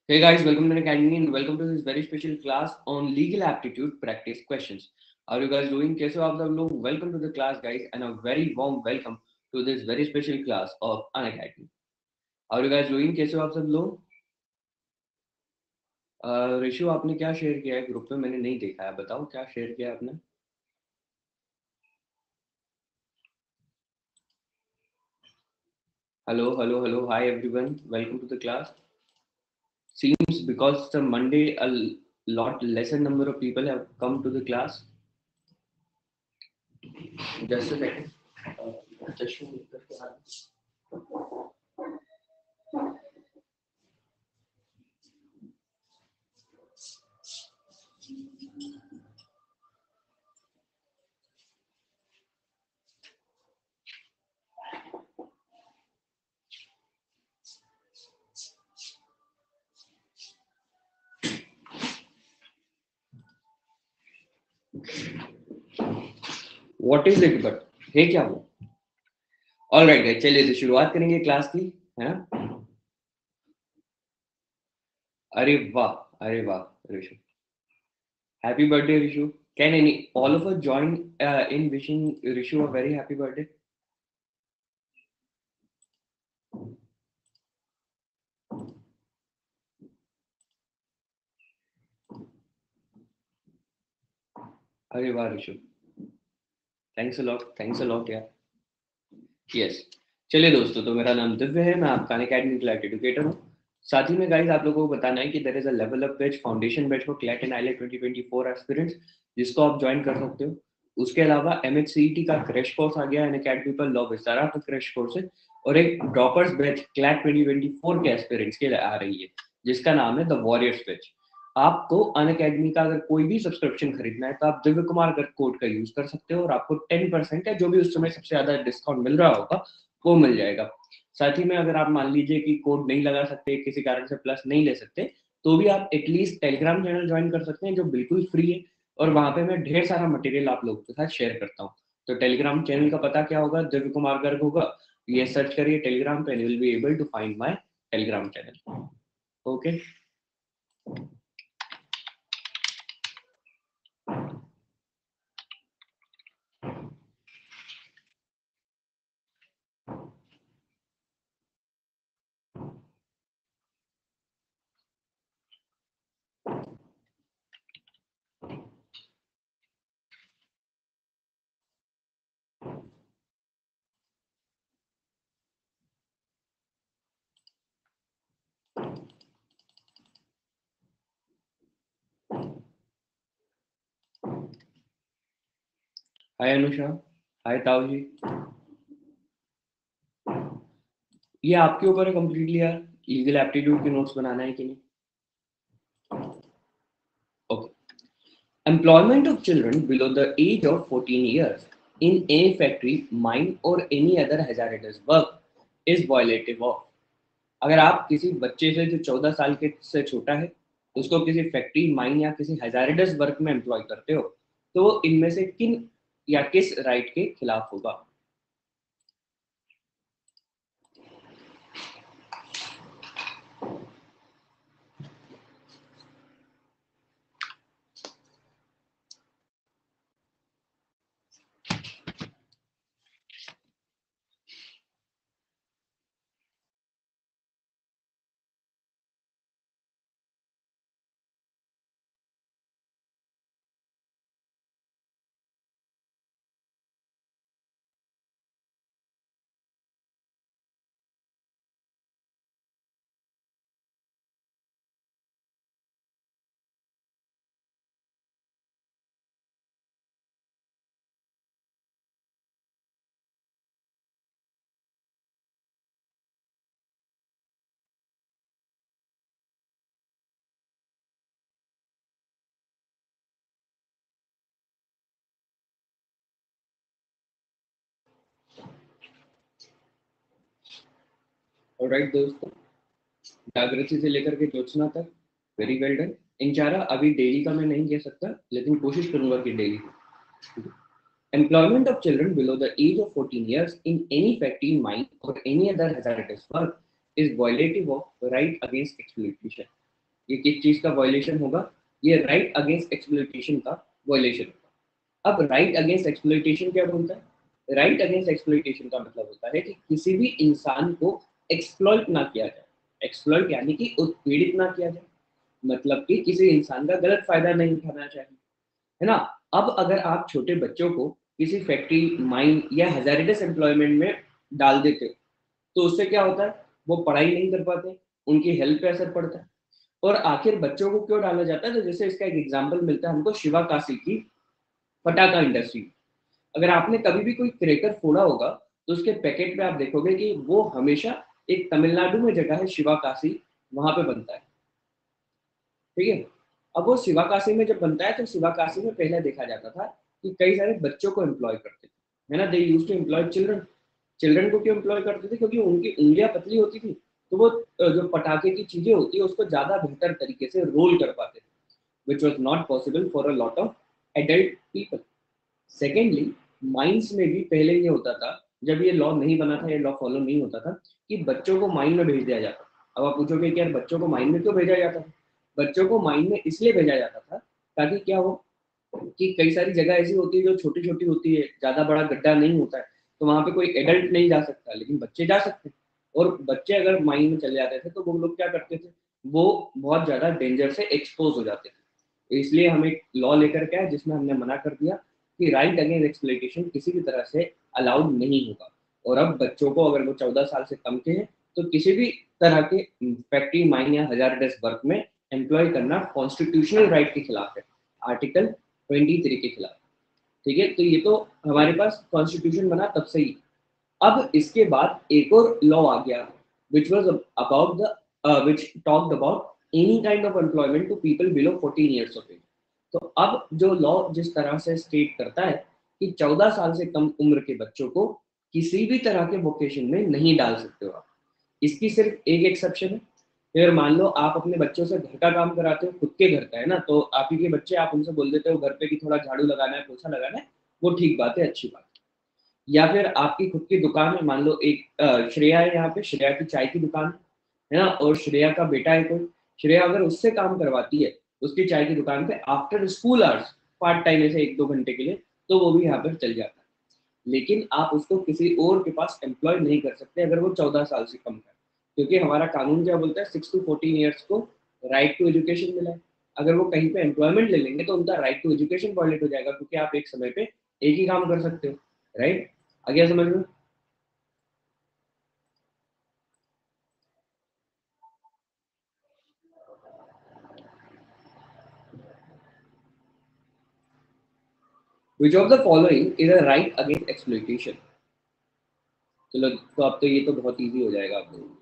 Hey guys, welcome to the academy and welcome to this very special class on legal aptitude practice questions. How are you guys doing? कैसे हो आप सब लोग? Welcome to the class guys and a very warm welcome to this very special class of an academy. How are you guys doing? कैसे हो आप सब लोग? ऋषु आपने क्या शेयर किया है ग्रुप में? मैंने नहीं देखा है, बताओ क्या शेयर किया है आपने? Hello, hi everyone, welcome to the class. Seems because it's a Monday, a lot lesser number of people have come to the class. Just a second. Just a minute. What is it but? है क्या वो? All right guys, चलिए तो शुरुआत करेंगे class की, है ना? अरे वाह, अरे वाह Rishu, happy birthday Rishu. Can any all of us join in wishing Rishu a very happy birthday? अरे वाह ऋषु, थैंक्स अ लॉट यार. यस. चलिए दोस्तों, तो मेरा नाम दिव्य है, मैं आपका अकेडमी क्लैट एजुकेटर हूँ. साथ ही में गाइस आप लोगों को बताना है कि there is a level up batch, foundation batch for CLAT and IELTS 2024 aspirants, जिसको आप ज्वाइन कर सकते हो. उसके अलावा एमएचसीईटी का क्रैश कोर्स आ गया है, अकेडमी पर लॉ विस्तारा का क्रैश कोर्स है, और एक ड्रॉपर्स बैच क्लैट 2024 के एस्पिरेंट्स के लिए आ रही है, जिसका नाम है द वॉरियर्स बैच. आपको अन अकेडमी का अगर कोई भी सब्सक्रिप्शन खरीदना है तो आप दिव्य कुमार कर कोड का यूज कर सकते हो और आपको 10% या जो भी उस समय सबसे ज्यादा डिस्काउंट मिल रहा होगा वो मिल जाएगा. साथ ही में अगर आप मान लीजिए कि कोड नहीं लगा सकते, किसी कारण से प्लस नहीं ले सकते, तो भी आप एटलीस्ट टेलीग्राम चैनल ज्वाइन कर सकते हैं जो बिल्कुल फ्री है, और वहां पे मैं ढेर सारा मटेरियल आप लोगों के साथ शेयर करता हूँ. तो टेलीग्राम चैनल का पता क्या होगा? दिव्य कुमार गर्ग होगा. ये सर्च करिए टेलीग्राम पे, you will be able to find my Telegram channel. Okay. Hi Anusha, hi ताऊ जी. ये आपके ऊपर है कंप्लीटली यार, लीगल एप्टीट्यूड के नोट्स बनाना है कि नहीं. Okay. Employment of children below the age of 14 years in any factory, mine or any other hazardous work is violative of. अगर आप किसी बच्चे से जो 14 साल के से छोटा है, उसको किसी फैक्ट्री, माइन या किसी हैजार्डस वर्क में एम्प्लॉय करते हो, तो वो इनमें से किन या किस राइट के खिलाफ होगा? ऑलराइट दोस्तों, जागृति से लेकर के ज्योत्सना तक, वेरी वेल डन. इंचारा अभी डेली का मैं नहीं कह सकता, लेकिन कोशिश करूंगा कि daily. Employment of children below the age of 14 years in any factory, mine, or any other hazardous work is violative of right against exploitation. ये किस चीज का वायलेशन होगा? ये राइट अगेंस्ट एक्सप्लॉइटेशन का वायलेशन होगा। अब राइट अगेंस्ट एक्सप्लॉइटेशन क्या बोलता है? राइट अगेंस्ट एक्सप्लॉइटेशन का मतलब होता है कि किसी भी इंसान को एक्सप्लॉइट ना किया जाए। एक्सप्लॉइट यानी कि उत्पीड़ित ना किया जाए, मतलब कि किसी इंसान का गलत फायदा नहीं उठाना चाहिए, है ना। अब अगर आप छोटे बच्चों को किसी फैक्ट्री, माइन या हैजार्डस एम्प्लॉयमेंट में डाल देते हो, तो उससे क्या होता है? वो पढ़ाई नहीं कर पाते, उनकी हेल्थ पे असर पड़ता है। और आखिर बच्चों को क्यों डाला जाता है? तो जैसे इसका एक एग्जाम्पल मिलता है हमको शिवाकाशी की पटाखा इंडस्ट्री। अगर आपने कभी भी कोई क्रैकर फोड़ा होगा, तो उसके पैकेट पे आप देखोगे कि वो हमेशा एक तमिलनाडु में जगह है शिवाकाशी, वहां पे बनता है, ठीक है। अब वो शिवाकाशी में जब बनता है, तो शिवाकाशी में पहले देखा जाता था कि कई सारे बच्चों को एम्प्लॉय करते थे, है ना। They used to employ children. Children को क्यों एम्प्लॉय करते थे? क्योंकि उनकी उंगलियां पतली होती थी, तो वो जो पटाखे की चीजें होती है उसको ज्यादा बेहतर तरीके से रोल कर पाते थे, which was not possible for a lot of adult people. Secondly, mines में भी पहले ये होता था, जब ये लॉ नहीं बना था, ये लॉ फॉलो नहीं होता था, कि बच्चों को माइन में भेज दिया जाता था। अब आप पूछोगे कि यार बच्चों को माइन में क्यों भेजा जाता था? बच्चों को माइन में इसलिए भेजा जाता था ताकि क्या हो, कि कई सारी जगह ऐसी होती है जो छोटी छोटी होती है, ज्यादा बड़ा गड्ढा नहीं होता है, तो वहां पे कोई एडल्ट नहीं जा सकता, लेकिन बच्चे जा सकते हैं। और बच्चे अगर माइन में चले जाते थे, तो वो लोग क्या करते थे? वो बहुत ज्यादा डेंजर से एक्सपोज हो जाते थे। इसलिए हम एक लॉ लेकर के आए जिसमें हमने मना कर दिया कि राइट अगेंस्ट एक्सप्लॉइटेशन किसी भी तरह से अलाउड नहीं होगा। और अब बच्चों को, अगर वो 14 साल से कम के हैं, तो किसी भी तरह के फैक्ट्री, माइन या हजारडस वर्क में एम्प्लॉय करना कॉन्स्टिट्यूशनल राइट के खिलाफ है, आर्टिकल 23 के खिलाफ, ठीक है। तो ये तो हमारे पास कॉन्स्टिट्यूशन बना तब से ही। अब इसके बाद एक और लॉ आ गया, which was about the which talked about any kind of employment to people below 14 years of age। तो अब जो लॉ जिस तरह से स्टेट करता है कि 14 साल से कम उम्र के बच्चों को किसी भी तरह के वोकेशन में नहीं डाल सकते हो आप। इसकी सिर्फ एक एक्सेप्शन है। फिर मान लो आप अपने बच्चों से घर का काम कराते हो, खुद के घर का है ना, तो आप ही के बच्चे, आप उनसे बोल देते हो घर पे कि थोड़ा झाड़ू लगाना है, पोछा लगाना है, वो ठीक बात है, अच्छी बात है। या फिर आपकी खुद की दुकान है, मान लो एक श्रेया है, यहाँ पे श्रेया की चाय की दुकान है ना, और श्रेया का बेटा है कोई, श्रेया अगर उससे काम करवाती है उसकी चाय की दुकान पे after school hours, part time ऐसे 1-2 घंटे के लिए, तो वो भी यहाँ पर चल जाता है। लेकिन आप उसको किसी और के पास एम्प्लॉय नहीं कर सकते अगर वो 14 साल से कम है, क्योंकि हमारा कानून क्या बोलता है, 6 to 14 ईयर्स को राइट टू एजुकेशन मिला है। अगर वो कहीं पे एम्प्लॉयमेंट ले लेंगे तो उनका राइट टू एजुकेशन वॉयलेट हो जाएगा, क्योंकि आप एक समय पे एक ही काम कर सकते हो, राइट। आ गया समझ में? Which of the following is a right against exploitation? चलो, तो अब तो ये तो बहुत इजी हो जाएगा आप लोगों को।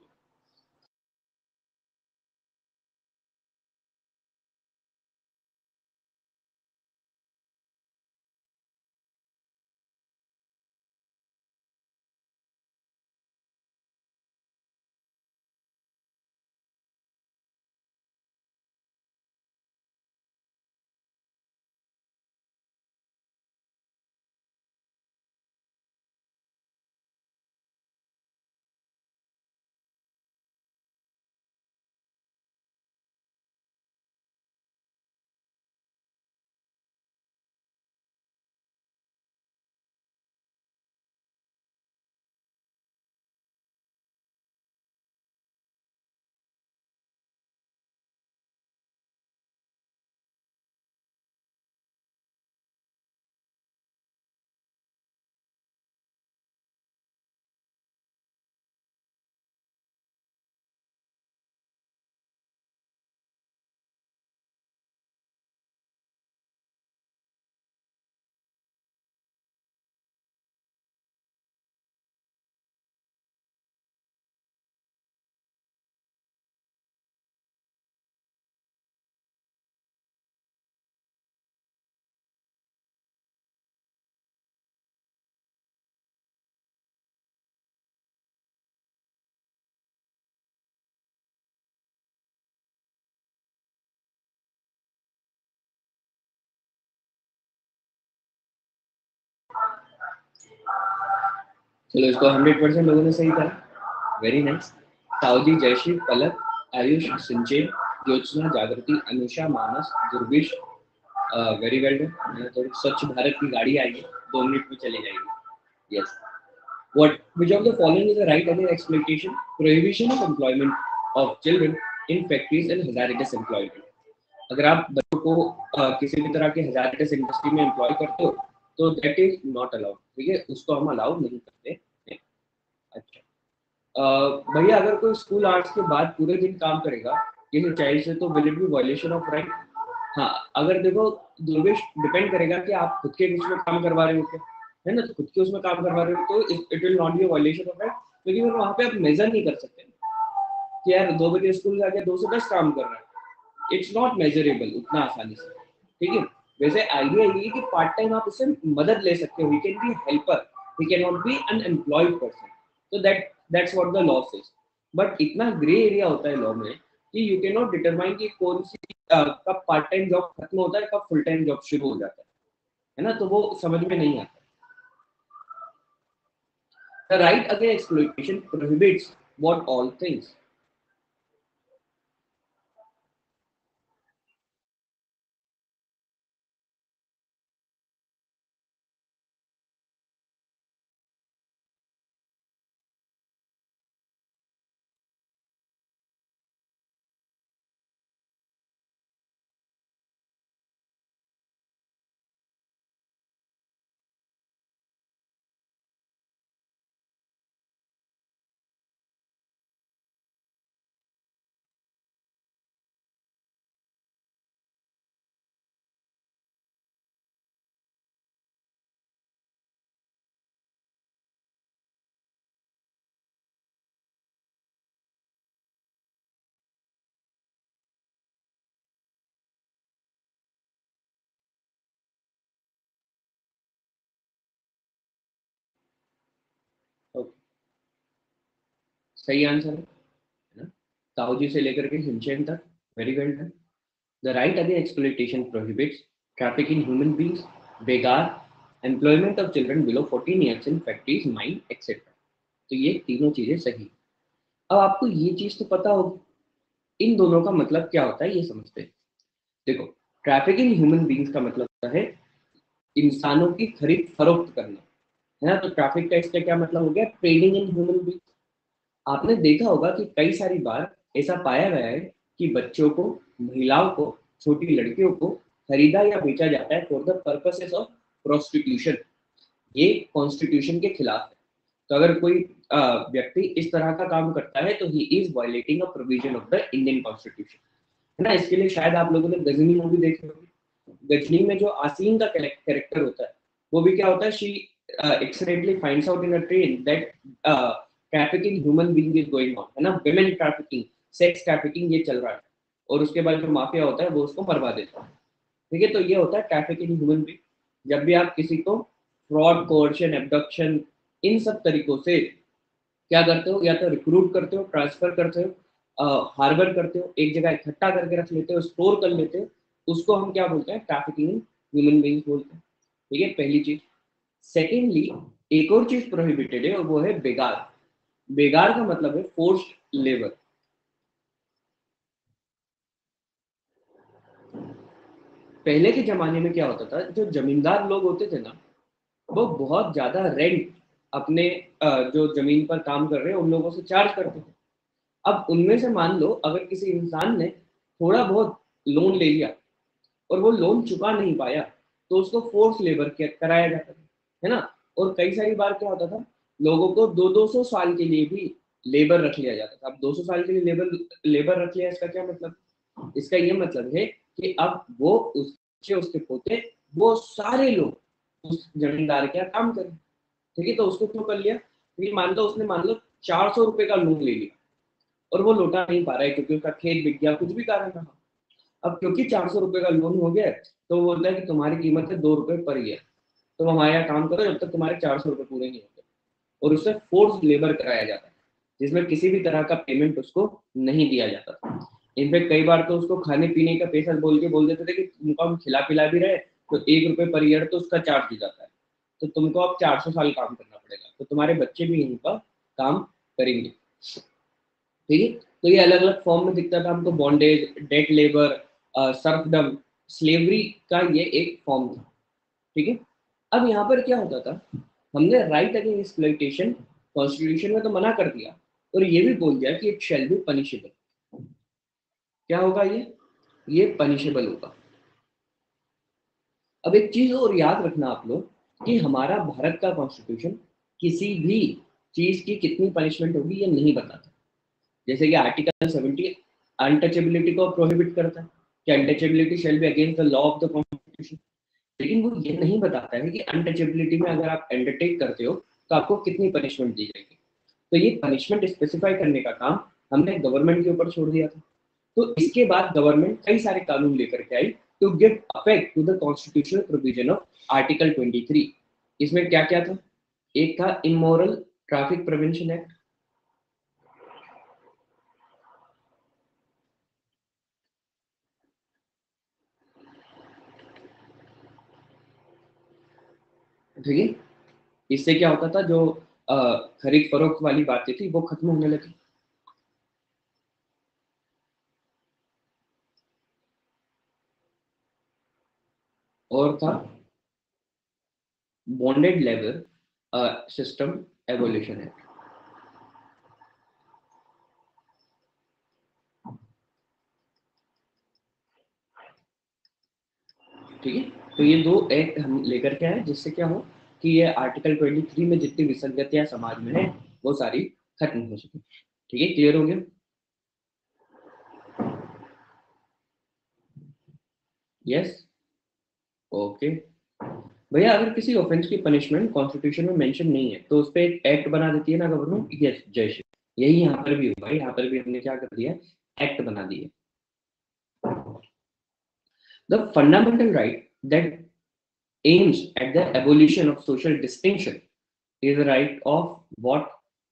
चलो, इसको 100% लोगों ने सही कहा, वेरी नाइस। साउदी, जयश्री, पलक, आयुष, सिंचेन, Jyotsna, Jagriti, Anusha, Manas, Durvish, very well done. तो स्वच्छ भारत की गाड़ी आएगी, 2 मिनट में चली जाएगी। Yes, what which of the following is the right against exploitation? Prohibition of employment of children in factories and hazardous employment. अगर आप बच्चों को किसी भी तरह के hazardous इंडस्ट्री में एम्प्लॉय करते हो तो दैट इज नॉट अलाउड, ठीक है, उसको हम अलाउ नहीं करते हैं। अच्छा, भैया अगर कोई स्कूल आवर्स के बाद पूरे दिन काम करेगा किसी चाइल्ड से तो will it be violation of right? हाँ, अगर देखो दुर्वेश डिपेंड करेगा कि आप खुद के बीच में काम करवा रहे हो क्या, है ना, तो खुद के उसमें काम करवा रहे हो तो it will not be violation of right, क्योंकि फिर वहाँ पे आप मेजर नहीं कर सकते कि यार 2 बजे स्कूल जाके 2 से 10 काम कर रहा है, इट्स नॉट मेजरेबल उतना आसानी से, ठीक है। वैसे आइडिया ये है कि पार्ट टाइम आप उससे मदद ले सकते हो, he can be helper, he can not be unemployed person, तो that's what the law says. But इतना ग्रे एरिया होता है लॉ में कि यू कैन नॉट डिटरमाइन कि कौन सी कब पार्ट टाइम जॉब खत्म होता है, कब फुल टाइम जॉब शुरू हो जाता है ना, तो वो समझ में नहीं आता। The right against exploitation prohibits what all things? Okay. सही आंसर है ना, ताऊजी से लेकर के हिंचन तक, very well done. The right against exploitation prohibits traffic in human beings, begar, employment of children below 14 years in factories, mine etcetera. तो ये तीनों चीजें सही। अब आपको ये चीज तो पता होगी, इन दोनों का मतलब क्या होता है ये समझते हैं। देखो, ट्रैफिकिंग ह्यूमन बींग्स का मतलब होता है इंसानों की खरीद फरोख्त करना, है ना, तो ट्रैफिक का इसका क्या मतलब हो गया? Trading in human beings. आपने देखा होगा कि कई सारी बार ऐसा पाया गया है कि बच्चों को, महिलाओं को, छोटी लड़कियों को खरीदा या बेचा जाता है for the purposes of prostitution. ये कॉन्स्टिट्यूशन के खिलाफ है। तो अगर कोई व्यक्ति इस तरह का काम करता है तो he is violating a provision of the Indian constitution, है ना। इसके लिए शायद आप लोगों ने गजनी मूवी देखी होगी। गजनी में जो आसीन का कैरेक्टर होता है वो भी क्या होता है, she accidentally finds out in a train that trafficking human being is going on, है ना, विमेन ट्रैफिकिंग, सेक्स ट्रैफिकिंग ये चल रहा है, और उसके बाद जो माफिया होता है वो उसको मरवा देता है, ठीक है। तो ये होता है ट्रैफिकिंग ह्यूमन बीइंग। जब भी आप किसी को फ्रॉड, कोर्शन, एब्डक्शन, इन सब तरीकों से क्या करते हो, या तो रिक्रूट करते हो, ट्रांसफर करते हो, हार्बर करते हो, एक जगह इकट्ठा करके रख लेते हो, स्टोर कर लेते हो, उसको हम क्या बोलते हैं? ट्रैफिकिंग ह्यूमन बीइंग्स बोलते हैं, ठीक है, पहली चीज। सेकेंडली, एक और चीज प्रोहिबिटेड है और वो है बेगार। बेगार का मतलब है फोर्स्ड लेबर। पहले के जमाने में क्या होता था, जो जमींदार लोग होते थे ना, वो बहुत ज्यादा रेंट अपने जो जमीन पर काम कर रहे हैं उन लोगों से चार्ज करते थे। अब उनमें से मान लो अगर किसी इंसान ने थोड़ा बहुत लोन ले लिया और वो लोन चुका नहीं पाया तो उसको फोर्स लेबर कराया जाता था, है ना। और कई सारी बार क्या होता था, लोगों को 200-200 साल के लिए भी लेबर रख लिया जाता था। अब 200 साल के लिए लेबर लेबर रख लिया, इसका क्या मतलब? इसका ये मतलब है कि अब वो उसके पोते, वो सारे लोग उस जमींदार के यहाँ काम करें, ठीक है। तो उसको क्यों कर लिया? क्योंकि मान लो उसने, मान लो 400 रुपए का लोन ले लिया और वो लौटा नहीं पा रहा है क्योंकि उसका खेत बिक गया, कुछ भी कारण रहा। अब क्योंकि 400 रुपए का लोन हो गया तो वो बोलता है कि तुम्हारी कीमत है 2 रुपए पर ईयर, तुम हमारे यहाँ काम करो जब तक तुम्हारे 400 रुपए पूरे नहीं होते। और उससे फोर्स लेबर कराया जाता है जिसमें किसी भी तरह का पेमेंट उसको नहीं दिया जाता था। इनफैक्ट कई बार तो उसको खाने पीने का पैसा बोल देते थे कि तुमको हम खिला पिला भी रहे तो 1 रुपए पर ईयर तो उसका चार्ज दी जाता है, तो तुमको अब 400 साल काम करना पड़ेगा, तो तुम्हारे बच्चे भी यहीं पर काम करेंगे, ठीक है। तो ये अलग अलग फॉर्म में दिखता था हमको, bondage, debt labour, serfdom, slavery का ये एक फॉर्म था, ठीक है। अब यहाँ पर क्या होता था, हमने राइट अगेंस्ट एक्सप्लॉइटेशन कॉन्स्टिट्यूशन में तो मना कर दिया, और ये भी बोल दिया कि इट शैल बी पनिशेबल। क्या होगा ये पनिशेबल होगा। अब एक चीज और याद रखना आप लोग कि हमारा भारत का कॉन्स्टिट्यूशन किसी भी चीज की कितनी पनिशमेंट होगी ये नहीं बताता। जैसे कि आर्टिकल 70 अनटचेबिलिटी को प्रोहिबिट करता है कि untouchability shall be against the law of the constitution, लेकिन वो ये नहीं बताता है कि अनटचेबिलिटी में अगर आप अंडरटेक करते हो तो आपको कितनी पनिशमेंट दी जाएगी। तो ये पनिशमेंट स्पेसिफाई करने का काम हमने गवर्नमेंट के ऊपर छोड़ दिया था। तो इसके बाद गवर्नमेंट कई सारे कानून लेकर के आई to give effect to the constitutional provision of article 23। इसमें क्या क्या था, एक था इमोरल ट्रैफिक प्रिवेंशन एक्ट, ठीक है। इससे क्या होता था, जो खरीद फरोख्त वाली बातें थी वो खत्म होने लगी। और था bonded labour system abolition act, ठीक है। तो ये दो एक्ट हम लेकर के आए जिससे क्या हो कि ये आर्टिकल 23 में जितनी विसंगतियां समाज में है वो सारी खत्म हो सके, ठीक है। क्लियर हो गया? Yes, okay. भैया अगर किसी ऑफेंस की पनिशमेंट कॉन्स्टिट्यूशन में मेंशन नहीं है तो उस पर एक एक्ट बना देती है ना गवर्नमेंट, यस जय श्री। यही यहाँ पर भी हुआ है, यहाँ पर भी हमने क्या कर दिया, एक्ट बना दिए। The fundamental right that aims at the abolition of social distinction is the right of what?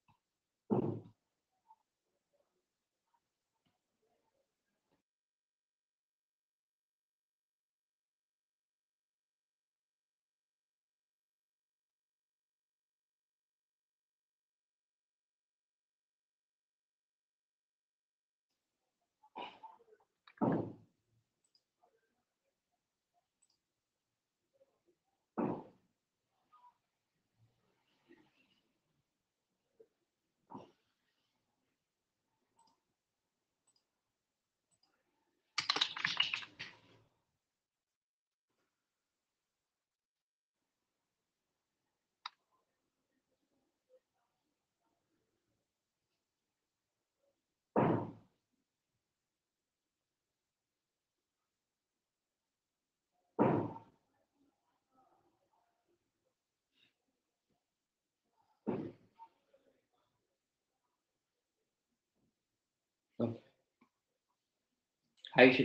Hi Shri,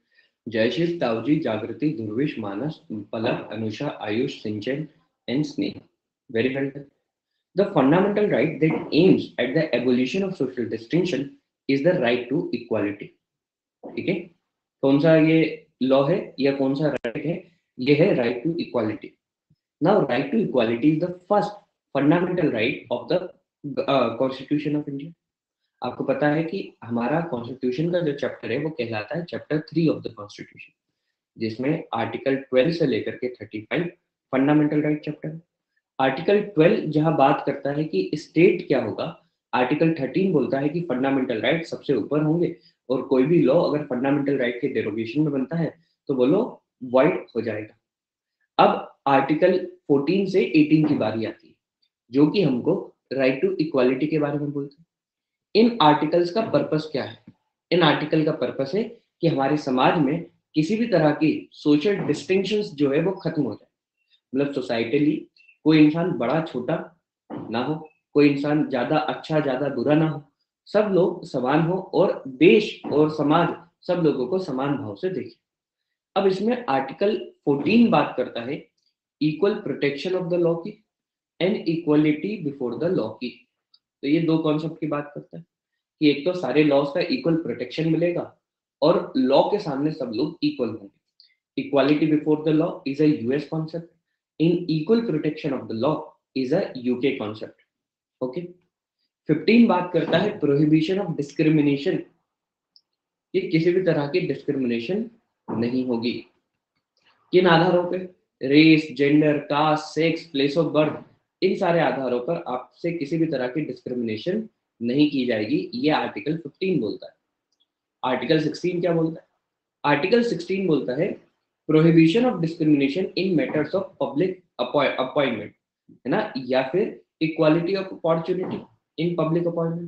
Jaysheel, Tauji, Jagriti, Dhruvish, Manas, Palak, Anusha, Ayush, Shinchan and स्नेह। Very well done. The fundamental right that aims at the abolition of social distinction is the right to equality. ठीक है, कौन सा ये law है या कौन सा राइट है, ये है right to equality. Now right to equality is the first fundamental right of the constitution of India. आपको पता है कि हमारा कॉन्स्टिट्यूशन का जो चैप्टर है वो कहलाता है चैप्टर 3 ऑफ द कॉन्स्टिट्यूशन, जिसमें आर्टिकल 12 से लेकर के 35 फंडामेंटल राइट चैप्टर है। आर्टिकल 12 जहां बात करता है कि स्टेट क्या होगा, आर्टिकल 13 बोलता है कि फंडामेंटल राइट सबसे ऊपर होंगे और कोई भी लॉ अगर फंडामेंटल राइट के डेरोगेशन में बनता है तो वो लॉ वाइड हो जाएगा। अब आर्टिकल 14 से 18 की बारी आती है जो कि हमको राइट टू इक्वालिटी के बारे में बोलते हैं। इन आर्टिकल्स का पर्पस क्या है? इन आर्टिकल का पर्पस है कि हमारे समाज में किसी भी तरह की सोशल डिस्टिंक्शंस जो है वो खत्म हो जाए। मतलब सोसाइटली कोई इंसान बड़ा छोटा ना हो, कोई इंसान ज्यादा अच्छा ज्यादा बुरा ना हो, सब लोग समान हो और देश और समाज सब लोगों को समान भाव से देखे। अब इसमें आर्टिकल 14 बात करता है equal protection of the law की and equality before the law की। तो ये दो कॉन्सेप्ट की बात करता है कि एक तो सारे लॉज का इक्वल प्रोटेक्शन मिलेगा और लॉ के सामने सब लोग इक्वल होंगे। Equality before the law is a US concept, and equal protection of the law is a UK concept. Okay, 15 बात करता है प्रोहिबिशन ऑफ डिस्क्रिमिनेशन, कि किसी भी तरह की डिस्क्रिमिनेशन नहीं होगी। किन आधारों पे? Race, gender, caste, sex, place of birth, इन सारे आधारों पर आपसे किसी भी तरह की डिस्क्रिमिनेशन नहीं की जाएगी, ये आर्टिकल 15 बोलता है। आर्टिकल 16 क्या बोलता है? आर्टिकल 16 बोलता है prohibition of discrimination in matters of public appointment, है ना, या फिर equality of opportunity in public appointment.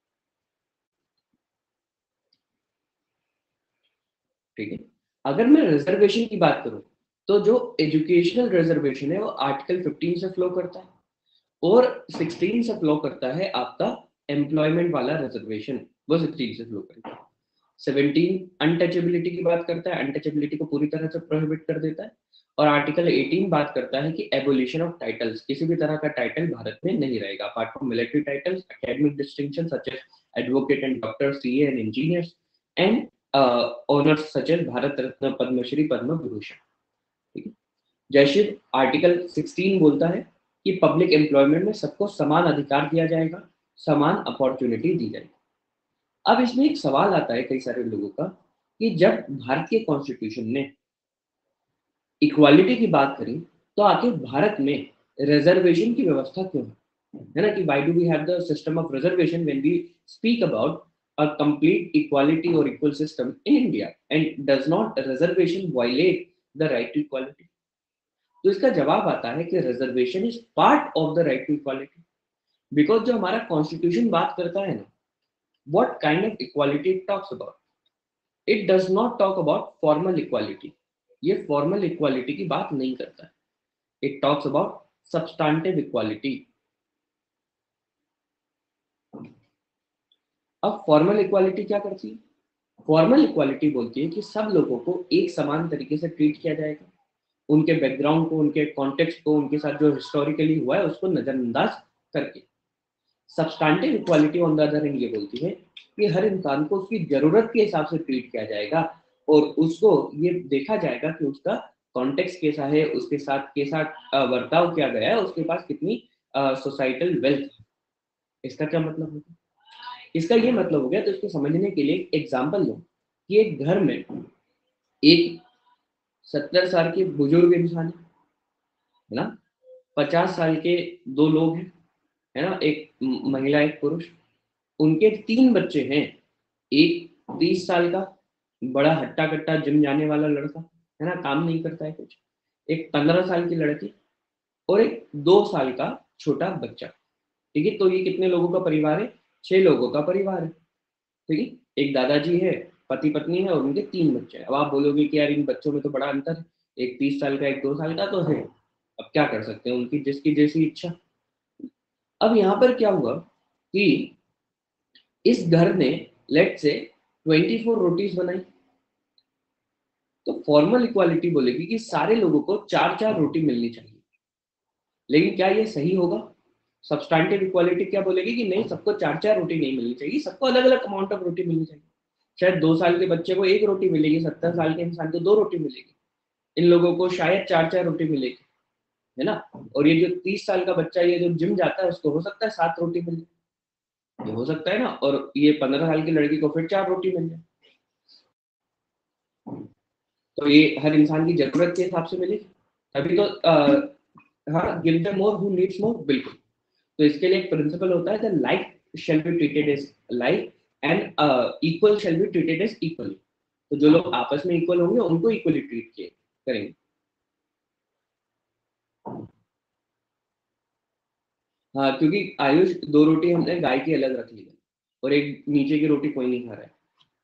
ठीक है। अगर मैं रिजर्वेशन की बात करूं तो जो एजुकेशनल रिजर्वेशन है वो आर्टिकल 15 से फ्लो करता है, और 16 से फ्लो करता है आपका एम्प्लॉयमेंट वाला रिजर्वेशन, वो 16 से फ्लो करेगा। 17 अनटचेबिलिटी की बात करता है, अनटचेबिलिटी को पूरी तरह से प्रोहिबिट कर देता है। और आर्टिकल 18 बात करता है कि एबोलिशन ऑफ टाइटल्स, किसी भी तरह का टाइटल भारत में नहीं रहेगा apart from military titles, academic distinction such as advocate and doctor, CA and engineers, and honours such as Bharat Ratna, Padmashri, Padma Vibhushan. ठीक है। जैसे आर्टिकल 16 बोलता है कि पब्लिक एम्प्लॉयमेंट में सबको समान अधिकार दिया जाएगा, समान अपॉर्चुनिटी दी जाएगी। अब इसमें एक सवाल आता है कई सारे लोगों का कि जब भारत के कॉन्स्टिट्यूशन ने इक्वालिटी की बात करी तो आखिर भारत में रिजर्वेशन की व्यवस्था क्यों है ना, कि why do we have the system of reservation when we speak about a complete equality और equal system in India, and does not reservation violate the right to equality? तो इसका जवाब आता है कि reservation is part of the right to equality, because जो हमारा constitution बात करता है ना, what kind of equality it talks about, it does not talk about formal equality. ये फॉर्मल इक्वालिटी की बात नहीं करता है, it talks about substantive equality. अब फॉर्मल इक्वालिटी क्या करती है? फॉर्मल इक्वालिटी बोलती है कि सब लोगों को एक समान तरीके से ट्रीट किया जाएगा, उनके बैकग्राउंड को, उनके कॉन्टेक्स्ट को, उनके साथ जो हिस्टोरिकली हुआ है उसको नजरअंदाज करके। Substantive equality on the other hand ये बोलती है कि हर इंसान को उसकी जरूरत के हिसाब से ट्रीट किया जाएगा, और उसको ये देखा जाएगा कि उसका कॉन्टेक्स्ट कैसा है, उसके साथ कैसा बर्ताव किया गया है, उसके पास कितनी सोसाइटल वेल्थ। इसका क्या मतलब होगा? इसका ये मतलब हो गया, तो इसको समझने के लिए एग्जाम्पल दो कि एक घर में एक 70 साल के बुजुर्ग इंसान है ना, 50 साल के दो लोग हैं, है ना, एक महिला एक पुरुष, उनके 3 बच्चे हैं। एक 30 साल का बड़ा हट्टा कट्टा जिम जाने वाला लड़का, है ना, काम नहीं करता है कुछ, एक 15 साल की लड़की, और एक 2 साल का छोटा बच्चा। ठीक है, तो ये कितने लोगों का परिवार है? 6 लोगों का परिवार है। ठीक है, एक दादाजी है, पति पत्नी है, और उनके 3 बच्चे हैं। अब आप बोलोगे कि यार इन बच्चों में तो बड़ा अंतर है, एक 30 साल का, एक 2 साल का, तो है, अब क्या कर सकते हैं, उनकी जिसकी जैसी इच्छा। अब यहाँ पर क्या हुआ कि इस घर ने लेट से 24 रोटीज बनाई, तो फॉर्मल इक्वालिटी बोलेगी कि सारे लोगों को 4-4 रोटी मिलनी चाहिए। लेकिन क्या ये सही होगा? सब्सटैंटिव इक्वालिटी क्या बोलेगी कि नहीं, सबको 4-4 रोटी नहीं मिलनी चाहिए, सबको अलग अलग अमाउंट ऑफ रोटी मिलनी चाहिए। शायद 2 साल के बच्चे को 1 रोटी मिलेगी, 70 साल के इंसान को 2 रोटी मिलेगी, इन लोगों को शायद 4-4 रोटी मिलेगी, है ना। और ये जो 30 साल का बच्चा, ये जो जिम जाता है, उसको हो सकता है 7 रोटी मिले, ये हो सकता है ना, और ये 15 साल की लड़की को फिर 4 रोटी मिल जाए। तो ये हर इंसान की जरूरत के हिसाब से मिलेगी, तभी तो हाँ, give the more who needs more, बिल्कुल। तो इसके लिए एक प्रिंसिपल होता है, the like shall be treated as like, and equal shall be treated as equal. तो जो लोग आपस में इक्वल होंगे उनको इक्वली ट्रीट किए करेंगे। हाँ, क्योंकि आयुष 2 रोटी हमने गाय की अलग रख ली है, और एक नीचे की रोटी कोई नहीं खा रहा है।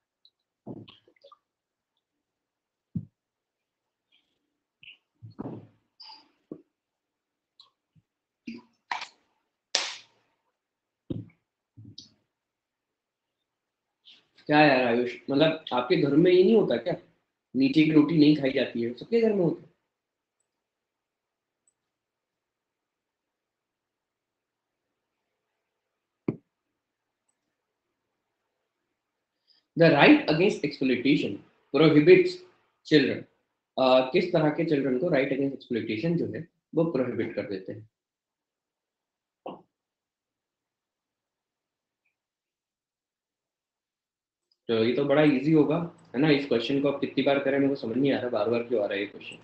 क्या यार आयुष, मतलब आपके घर में ये नहीं होता क्या? नीचे की रोटी नहीं खाई जाती है, सबके घर में होता है। The right against exploitation prohibits children. किस तरह के चिल्ड्रन को राइट अगेंस्ट एक्सप्लॉइटेशन जो है वो प्रोहिबिट कर देते हैं? तो ये तो बड़ा इजी होगा, है ना। इस क्वेश्चन को आप कितनी बार करें मेरे को समझ नहीं आ रहा, बार बार क्यों आ रहा है ये क्वेश्चन।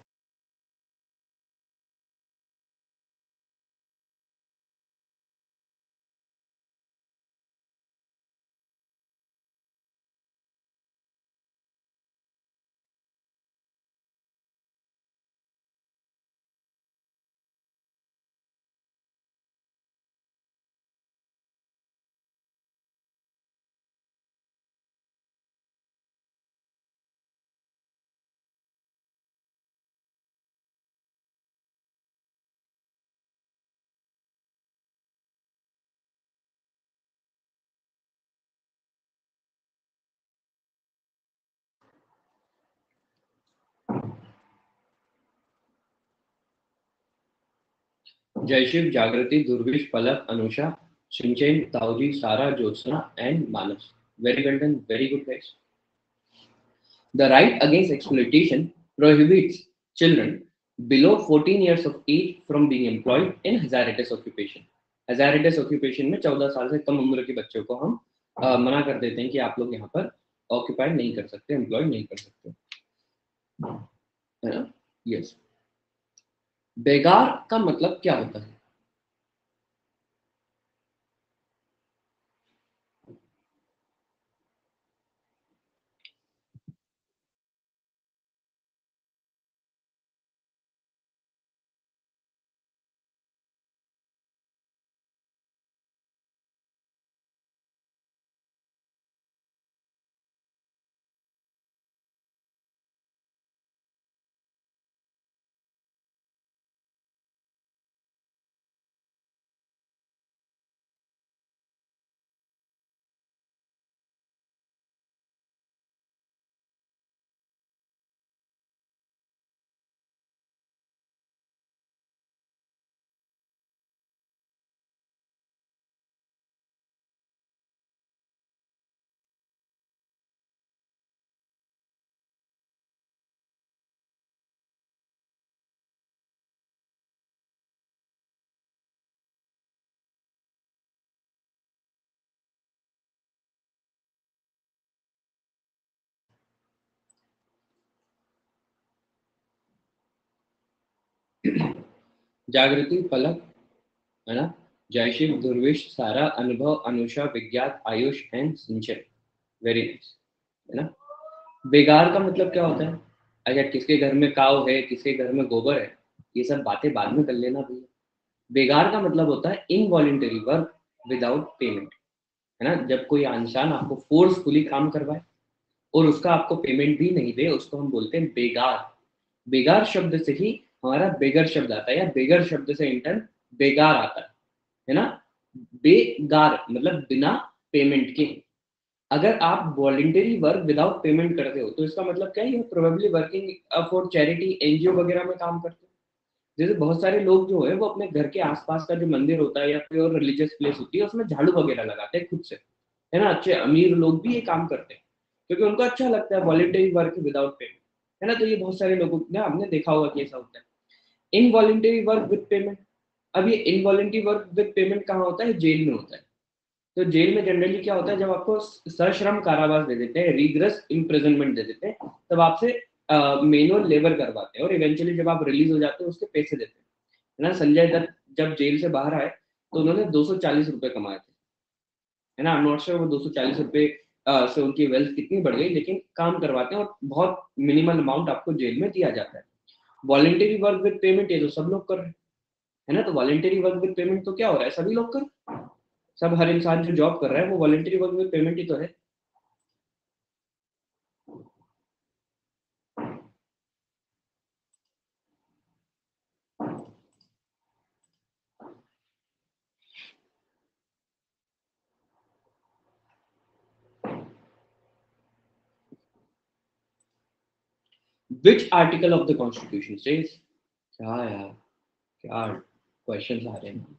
जयशिव, जागृति, दुर्विश, पलक, Anusha, Sinchan, Tauji, Sara, Jyotsna and Manas. Very well done, very good guys. The right against exploitation prohibits children below 14 years of age from being employed in hazardous occupation. Hazardous occupation में 14 साल से कम उम्र के बच्चों को हम मना कर देते हैं कि आप लोग यहाँ पर ऑक्यूपाई नहीं कर सकते, एम्प्लॉय नहीं कर सकते, है ना। यस। बेगार का मतलब क्या होता है? जागृति, पलक, है ना, जयशिव, Durvish, Sara, Anubhav, Anusha, Vigyat, Ayush and Sinchan. Very nice, है ना। बेगार का मतलब क्या होता है? अगर किसके घर में काव है, किसके घर में गोबर है, ये सब बातें बाद में कर लेना भैया। बेगार का मतलब होता है इनवॉलेंटरी वर्क विदाउट पेमेंट, है ना। जब कोई इंसान आपको फोर्सफुली काम करवाए और उसका आपको पेमेंट भी नहीं दे, उसको हम बोलते हैं बेगार। बेगार शब्द से ही हमारा बेगर शब्द आता है, या बेगर शब्द से इंटर्न बेगार आता है ना। बेगार मतलब बिना पेमेंट के। अगर आप वॉलंटरी वर्क विदाउट पेमेंट करते हो तो इसका मतलब क्या है, you probably working for charity, NGO वगैरह में काम करते हो। जैसे बहुत सारे लोग जो है वो अपने घर के आसपास का जो मंदिर होता है या कोई और रिलीजियस प्लेस होती है उसमें झाड़ू वगैरह लगाते हैं खुद से, है ना। अच्छे अमीर लोग भी ये काम करते हैं क्योंकि उनको अच्छा लगता है वॉलंटरी वर्क विदाउट पेमेंट, है ना। तो ये बहुत सारे लोगों ने आपने देखा होगा कि ऐसा होता है। इनवॉलंटरी वर्क विद पेमेंट, अब ये इनवॉलंटरी वर्क विद पेमेंट कहाँ होता है? जेल में होता है। तो जेल में जनरली क्या होता है, जब आपको सश्रम कारावास दे देते हैं, रिग्रेस इम्प्रिजनमेंट दे देते हैं, तब आपसे मेनुअल लेबर करवाते हैं और इवेंचुअली जब आप रिलीज हो जाते हैं उसके पैसे देते हैं, है ना। संजय दत्त जब जेल से बाहर आए तो उन्होंने 240 रुपए कमाए थे, है ना। नॉट श्योर वो 240 रुपए से उनकी वेल्थ कितनी बढ़ गई, लेकिन काम करवाते हैं और बहुत मिनिमल अमाउंट आपको जेल में दिया जाता है। वॉलेंटरी वर्क विद पेमेंट ये तो सब लोग कर रहे हैं, है ना। तो वॉलेंटरी वर्क विद पेमेंट तो क्या हो रहा है, सभी लोग कर रहे हैं। सब हर इंसान जो जॉब कर रहा है वो वॉलेंटरी वर्क विद पेमेंट ही तो है। Which article of the Constitution says? क्या यार, क्या क्वेश्चंस आ रहे हैं।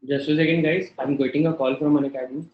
Just a second, guys. I'm getting a call from an academy.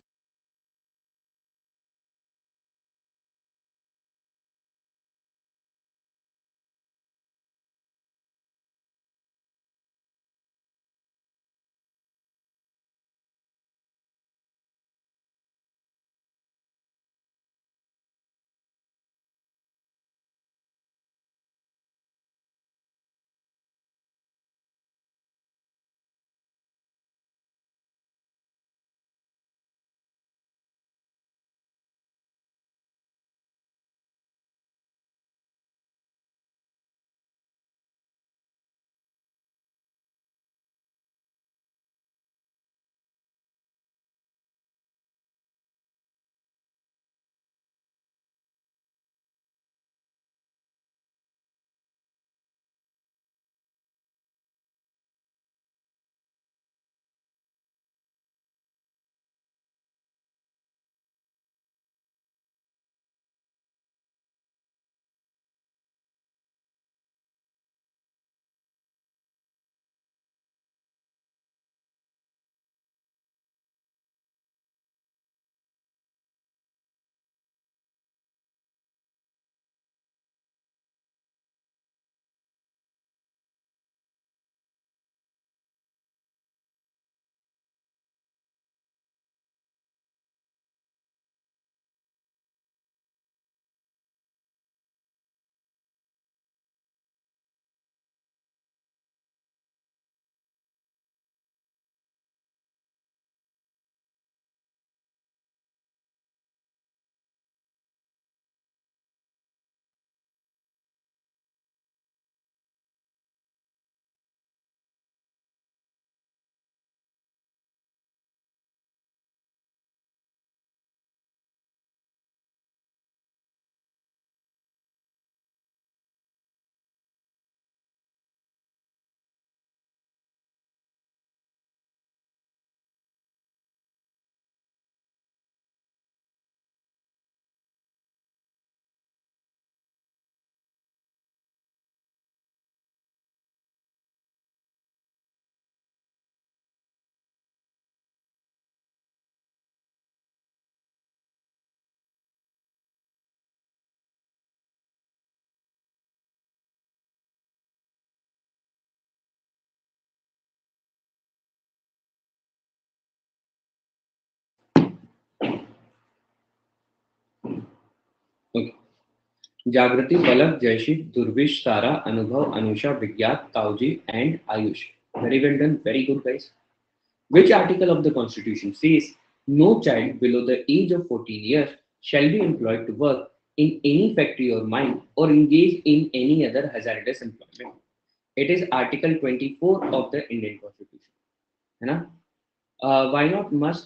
Okay. Jagrati, Palak, Jayaship, Durvish, Sara, Anubhav, Anusha, Vigyat, Tauji, and Ayush. Very well done. Very good, guys. Which article of the Constitution says no child below the age of 14 years shall be employed to work in any factory or mine or engage in any other hazardous employment? It is Article 24 of the Indian Constitution. है ना? Why not must?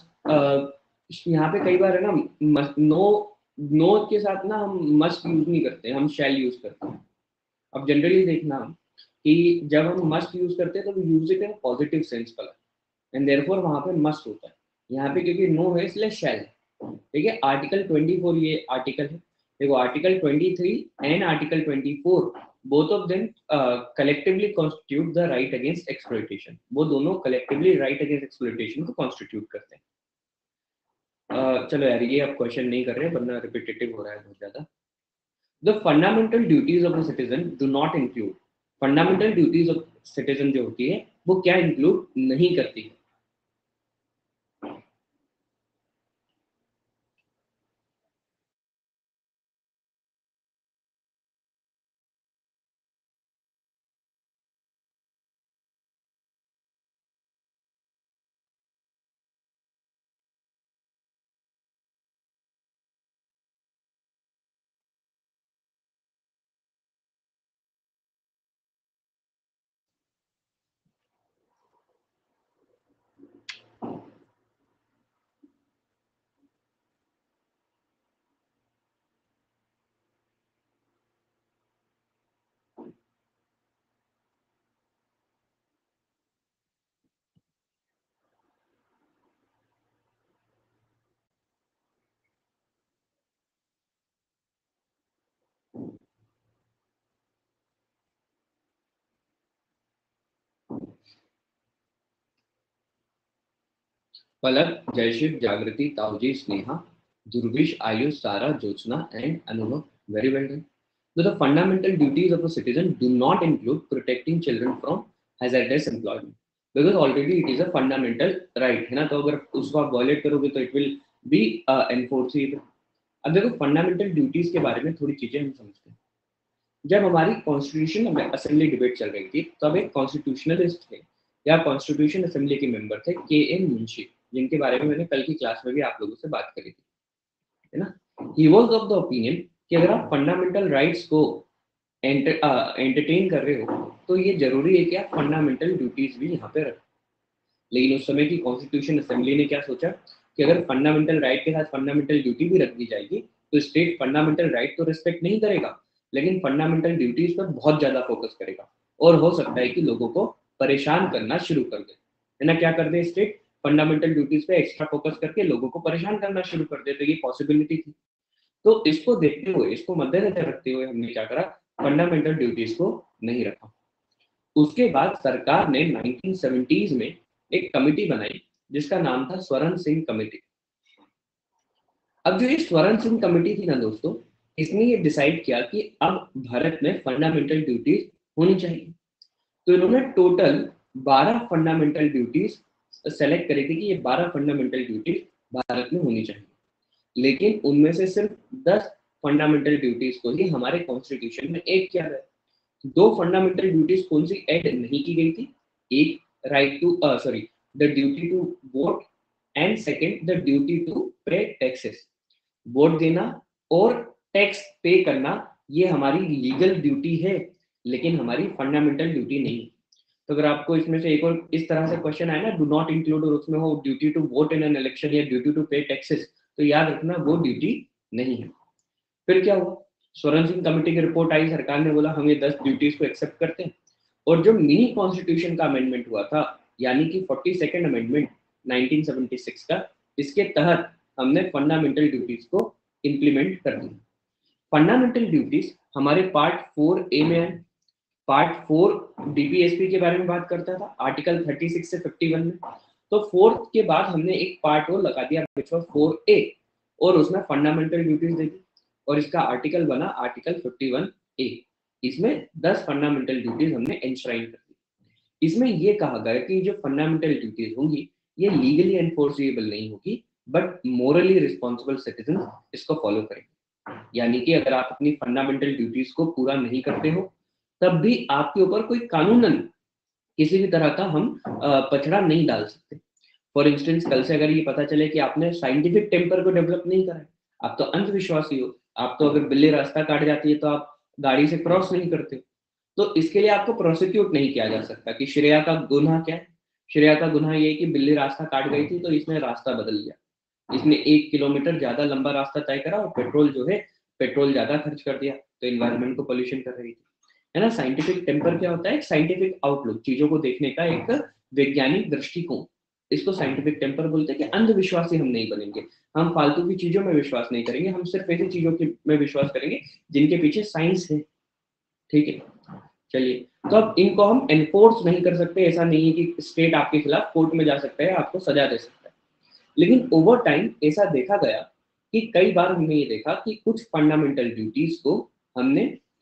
यहाँ पे कई बार है ना, no no के साथ ना हम मस्ट यूज नहीं करते, हम शैल यूज करते हैं. अब जनरली देखना कि जब हम मस्ट यूज करते हैं तो use it in positive sense पर, एंड देयरफॉर वहां पे मस्ट होता है. यहाँ पे क्योंकि नो है इसलिए शैल है. ठीक है, आर्टिकल 24 ये आर्टिकल है. देखो, article 23 and article 24 both of them collectively constitute the right against exploitation. वो दोनों कलेक्टिवली राइट अगेंस्ट एक्सप्लॉइटेशन को कॉन्स्टिट्यूट करते हैं. चलो यार, ये अब क्वेश्चन नहीं कर रहे वरना रिपीटेटिव हो रहा है बहुत ज्यादा. The fundamental duties of the citizen do not include. Fundamental duties of citizen जो होती है वो क्या इंक्लूड नहीं करती है? पलक, जयशिव, जागृति, ताऊजी, स्नेहा, दुर्विश, आयुष, सारा, Jyotsna and Anubhav. Very well done. So the fundamental duties of a citizen do not include protecting children from hazardous employment because already it is a fundamental right है ना, तो अगर उसको आप violate करोगे तो it will be enforceable. अब देखो फंडामेंटल ड्यूटीज के बारे में थोड़ी चीजें हम समझते हैं। जब हमारी कॉन्स्टिट्यूशन असेंबली डिबेट चल रही थी तब एक कॉन्स्टिट्यूशनलिस्ट थे या कॉन्स्टिट्यूशन असेंबली के मेंबर थे के एन मुंशी, जिनके बारे में मैंने कल की क्लास में भी आप लोगों से बात करी थी, है ना। He was of the opinion कि अगर आप फंडामेंटल राइट्स को एंटरटेन कर रहे हो तो ये जरूरी है कि आप फंडामेंटल ड्यूटीज भी यहाँ पे रखें। लेकिन उस समय की कॉन्स्टिट्यूशन असेंबली ने क्या सोचा कि अगर फंडामेंटल राइट के साथ फंडामेंटल ड्यूटी भी रख दी जाएगी तो स्टेट फंडामेंटल राइट तो रिस्पेक्ट नहीं करेगा लेकिन फंडामेंटल ड्यूटीज पर बहुत ज्यादा फोकस करेगा और हो सकता है कि लोगों को परेशान करना शुरू कर दे, है ना। क्या कर दे स्टेट, फंडामेंटल ड्यूटीज पे एक्स्ट्रा फोकस करके लोगों को परेशान करना शुरू कर दे, तो ये पॉसिबिलिटी थी। तो इसको देखते हुए, इसको मद्देनजर रखते हुए हमने क्या करा, फंडामेंटल ड्यूटीज को नहीं रखा। उसके बाद सरकार ने 1970s में एक कमिटी बनाई जिसका नाम था स्वरण सिंह कमेटी। अब जो ये स्वरण सिंह कमेटी थी ना दोस्तों, इसने ये डिसाइड किया कि अब भारत में फंडामेंटल ड्यूटीज होनी चाहिए। तो इन्होंने टोटल 12 फंडामेंटल ड्यूटीज सेलेक्ट करी थी कि ये 12 फंडामेंटल ड्यूटीज भारत में होनी चाहिए, लेकिन उनमें से सिर्फ 10 फंडामेंटल ड्यूटीज को ही हमारे कॉन्स्टिट्यूशन में ऐड किया गया। दो फंडामेंटल ड्यूटीज कौन सी ऐड नहीं की गई थी, एक right to the duty to vote and second the duty to pay taxes. Vote देना और टैक्स पे करना ये हमारी लीगल ड्यूटी है लेकिन हमारी फंडामेंटल ड्यूटी नहीं। तो अगर आपको इसमें से एक और इस तरह से क्वेश्चन आए ना, डू नॉट इंक्लूड और उसमें हो duty to vote in an election या ड्यूटी टू पे टैक्सेस, तो याद रखना वो ड्यूटी नहीं है। फिर क्या हुआ, स्वरण सिंह कमेटी की रिपोर्ट आई, सरकार ने बोला हम ये 10 ड्यूटीज को एक्सेप्ट करते हैं। और जो मिनी कॉन्स्टिट्यूशन का अमेंडमेंट हुआ था यानी कि 42nd अमेंडमेंट 1976 का, इसके तहत हमने फंडामेंटल ड्यूटीज को इंप्लीमेंट कर दिया। फंडामेंटल ड्यूटीज हमारे पार्ट 4A में है। पार्ट 4 डीपीएसपी के बारे में बात करता था, आर्टिकल 36 से 51 में। तो फोर्थ के बाद हमने एक पार्ट और लगा दिया विच वाज 4A और उसमें फंडामेंटल ड्यूटीज देखी और इसका आर्टिकल बना आर्टिकल 51A। इसमें 10 फंडामेंटल ड्यूटीज हमने एंश्राइन कर दी। इसमें ये कहा गया कि जो फंडामेंटल ड्यूटीज होंगी ये लीगली एनफोर्सेबल नहीं होगी बट मोरली रिस्पॉन्सिबल सिटीजन इसको फॉलो करेंगे। यानी कि अगर आप अपनी फंडामेंटल ड्यूटीज को पूरा नहीं करते हो तब भी आपके ऊपर कोई कानूनन किसी भी तरह का हम पचड़ा नहीं डाल सकते। फॉर इंस्टेंस, कल से अगर ये पता चले कि आपने साइंटिफिक टेम्पर को डेवलप नहीं करा है, आप तो अंधविश्वासी हो, आप तो अगर बिल्ली रास्ता काट जाती है तो आप गाड़ी से क्रॉस नहीं करते हो, तो इसके लिए आपको प्रोसिक्यूट नहीं किया जा सकता कि श्रेया का गुनाह क्या है। श्रेया का गुनाह ये है कि बिल्ली रास्ता काट गई थी तो इसने रास्ता बदल लिया, इसने 1 किलोमीटर ज्यादा लंबा रास्ता तय करा और पेट्रोल जो है पेट्रोल ज्यादा खर्च कर दिया तो एनवायरमेंट को पोल्यूशन कर रही थी, है ना। साइंटिफिक टेम्पर क्या होता है, एक साइंटिफिक आउटलुक, चीजों को देखने का एक वैज्ञानिक दृष्टिकोण, इसको साइंटिफिक टेम्पर बोलते हैं। कि अंधविश्वासी हम नहीं बनेंगे, हम फालतू की चीजों में विश्वास नहीं करेंगे, हम सिर्फ ऐसी चीजों में विश्वास करेंगे जिनके पीछे साइंस है, ठीक है। चलिए, तो अब इनको हम एनफोर्स नहीं कर सकते, ऐसा नहीं है कि स्टेट आपके खिलाफ कोर्ट में जा सकता है, आपको सजा दे सकता है, लेकिन ओवर टाइम ऐसा देखा गया कि कई बार हमने ये देखा कि कुछ फंडामेंटल ड्यूटीज को हमने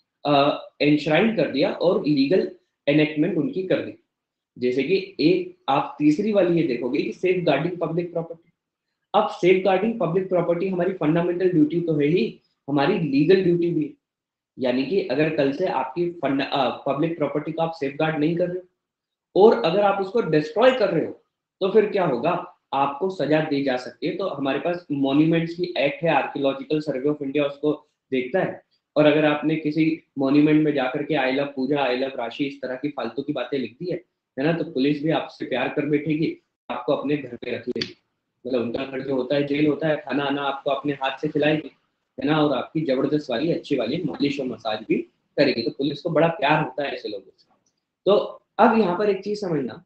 एंश्राइन कर दिया और लीगल एनेक्टमेंट उनकी कर दी। जैसे कि एक आप तीसरी वाली ये देखोगे कि सेफ गार्डिंग पब्लिक प्रॉपर्टी। अब सेफ गार्डिंग पब्लिक प्रॉपर्टी हमारी फंडामेंटल ड्यूटी तो है ही, हमारी लीगल ड्यूटी भी है। यानी कि अगर कल से आपकी पब्लिक प्रॉपर्टी को आप सेफ गार्ड नहीं कर रहे हो और अगर आप उसको डिस्ट्रॉय कर रहे हो तो फिर क्या होगा, आपको सजा दी जा सकती है। तो हमारे पास मॉन्यूमेंट्स की एक्ट है, आर्कियोलॉजिकल सर्वे ऑफ इंडिया उसको देखता है, और अगर आपने किसी मॉन्यूमेंट में जाकर के I love Puja, I love राशि, इस तरह की फालतू की बातें लिख दी है ना, तो पुलिस भी आपसे प्यार कर बैठेगी, आपको अपने घर पे रख लेगी। मतलब उनका घर जो होता है जेल होता है, खाना आना आपको अपने हाथ से खिलाएगी, है ना, और आपकी जबरदस्त वाली अच्छी वाली मालिश और मसाज भी करेगी। तो पुलिस को बड़ा प्यार होता है ऐसे लोगों से। तो अब यहाँ पर एक चीज समझना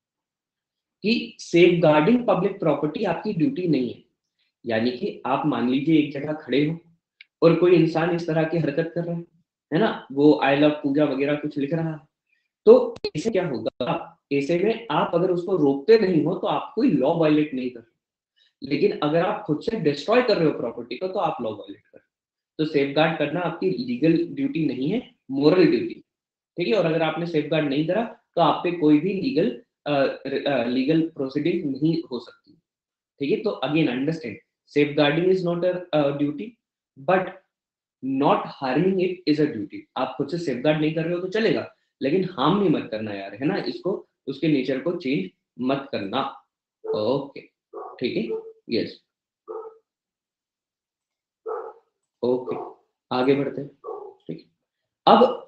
कि सेफ गार्डिंग पब्लिक प्रॉपर्टी आपकी ड्यूटी नहीं है। यानी कि आप मान लीजिए एक जगह खड़े हो और कोई इंसान इस तरह की हरकत कर रहा है ना, वो आई लव पूजा वगैरह कुछ लिख रहा है, तो इससे क्या होगा, ऐसे में आप अगर उसको रोकते नहीं हो तो आप कोई लॉ वायलेट नहीं कर रहे, लेकिन अगर आप खुद से डिस्ट्रॉय कर रहे हो प्रॉपर्टी को तो आप लॉ वायलेट कर रहे हो। तो सेफ गार्ड करना आपकी लीगल ड्यूटी नहीं है, मोरल ड्यूटी। ठीक है, और अगर आपने सेफ गार्ड नहीं करा तो आप पे कोई भी लीगल प्रोसीडिंग नहीं हो सकती। ठीक है, तो again understand, safeguarding is not a duty, but not harming it is a duty. आप खुद से सेफ गार्ड नहीं कर रहे हो तो चलेगा, लेकिन हार्म नहीं मत करना यार, है ना, इसको, उसके नेचर को चेंज मत करना। ओके, ठीक है, यस, ओके, आगे बढ़ते हैं। ठीक है, अब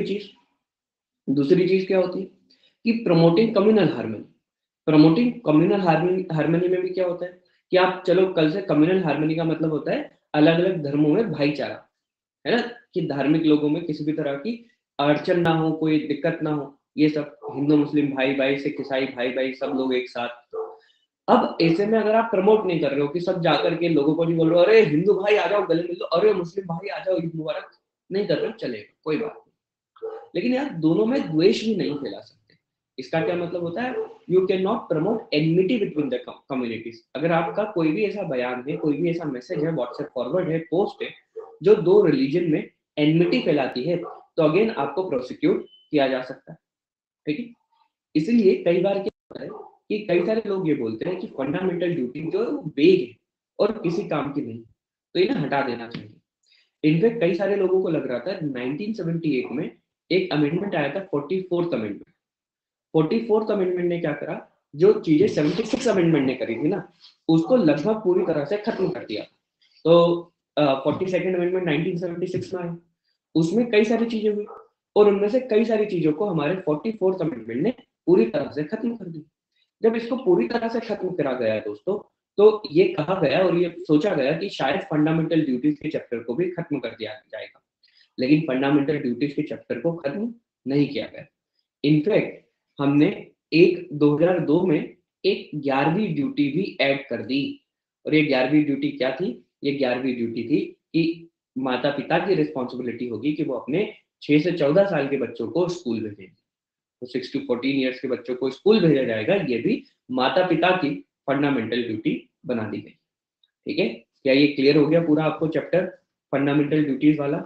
दूसरी चीज क्या होती है कि promoting communal harmony. Promoting communal harmony में भी क्या होता है कि आप, चलो कल से कम्युनल हार्मनी का मतलब होता है अलग अलग धर्मों में भाईचारा, है ना, कि धार्मिक लोगों में किसी भी तरह की अड़चन ना हो, कोई दिक्कत ना हो, ये सब हिंदू मुस्लिम भाई भाई, सिख ईसाई भाई भाई सब लोग एक साथ। अब ऐसे में अगर आप प्रमोट नहीं कर रहे हो कि सब जाकर के लोगों को नहीं बोल रहे हो अरे हिंदू भाई आ जाओ गले मिल लो, अरे मुस्लिम भाई आ जाओ ईद मुबारक, नहीं कर रहे हो, चलेगा, कोई बात नहीं। लेकिन यार दोनों में द्वेष भी नहीं फैला सकते। इसका क्या मतलब होता है, you can not promote enmity between the communities. अगर आपका कोई भी ऐसा बयान है, कोई भी ऐसा मैसेज है, व्हाट्सएप फॉरवर्ड है, पोस्ट है, जो दो रिलीजन में एनमिटी फैलाती है, तो अगेन आपको प्रोसिक्यूट किया जा सकता है। ठीक है, इसलिए कई बार क्या होता है कि कई सारे लोग ये बोलते हैं कि फंडामेंटल ड्यूटी जो है वो वेग है और किसी काम की नहीं, तो इन्हें हटा देना चाहिए। इनफैक्ट कई सारे लोगों को लग रहा था 1978 में एक अमेंडमेंट आया था, 44th अमेंडमेंट। 44th अमेंडमेंट ने क्या करा, जो चीजें 76 अमेंडमेंट ने करी थी ना, उसको लगभग पूरी तरह से खत्म कर दिया। तो 42nd अमेंडमेंट 1976 में आई, उसमें कई सारी चीजें हुई, और उनमें से कई सारी चीजों को हमारे 44th अमेंडमेंट ने पूरी तरह से खत्म कर दिया। जब इसको पूरी तरह से खत्म करा गया है दोस्तों, तो ये कहा गया और ये सोचा गया कि शायद फंडामेंटल ड्यूटीज के चैप्टर को भी खत्म कर दिया जाएगा, लेकिन फंडामेंटल ड्यूटीज के चैप्टर को खत्म नहीं किया गया। इनफैक्ट हमने एक 2002 में एक 11वीं ड्यूटी भी ऐड कर दी, और ये 11वीं ड्यूटी क्या थी, ये 11वीं ड्यूटी थी कि माता पिता की रिस्पॉन्सिबिलिटी होगी कि वो अपने 6 से 14 साल के बच्चों को स्कूल भेजें। तो 6 to 14 ईयर्स के बच्चों को स्कूल भेजा जाएगा, ये भी माता पिता की फंडामेंटल ड्यूटी बना दी गई। ठीक है, क्या ये क्लियर हो गया पूरा आपको चैप्टर फंडामेंटल ड्यूटीज वाला?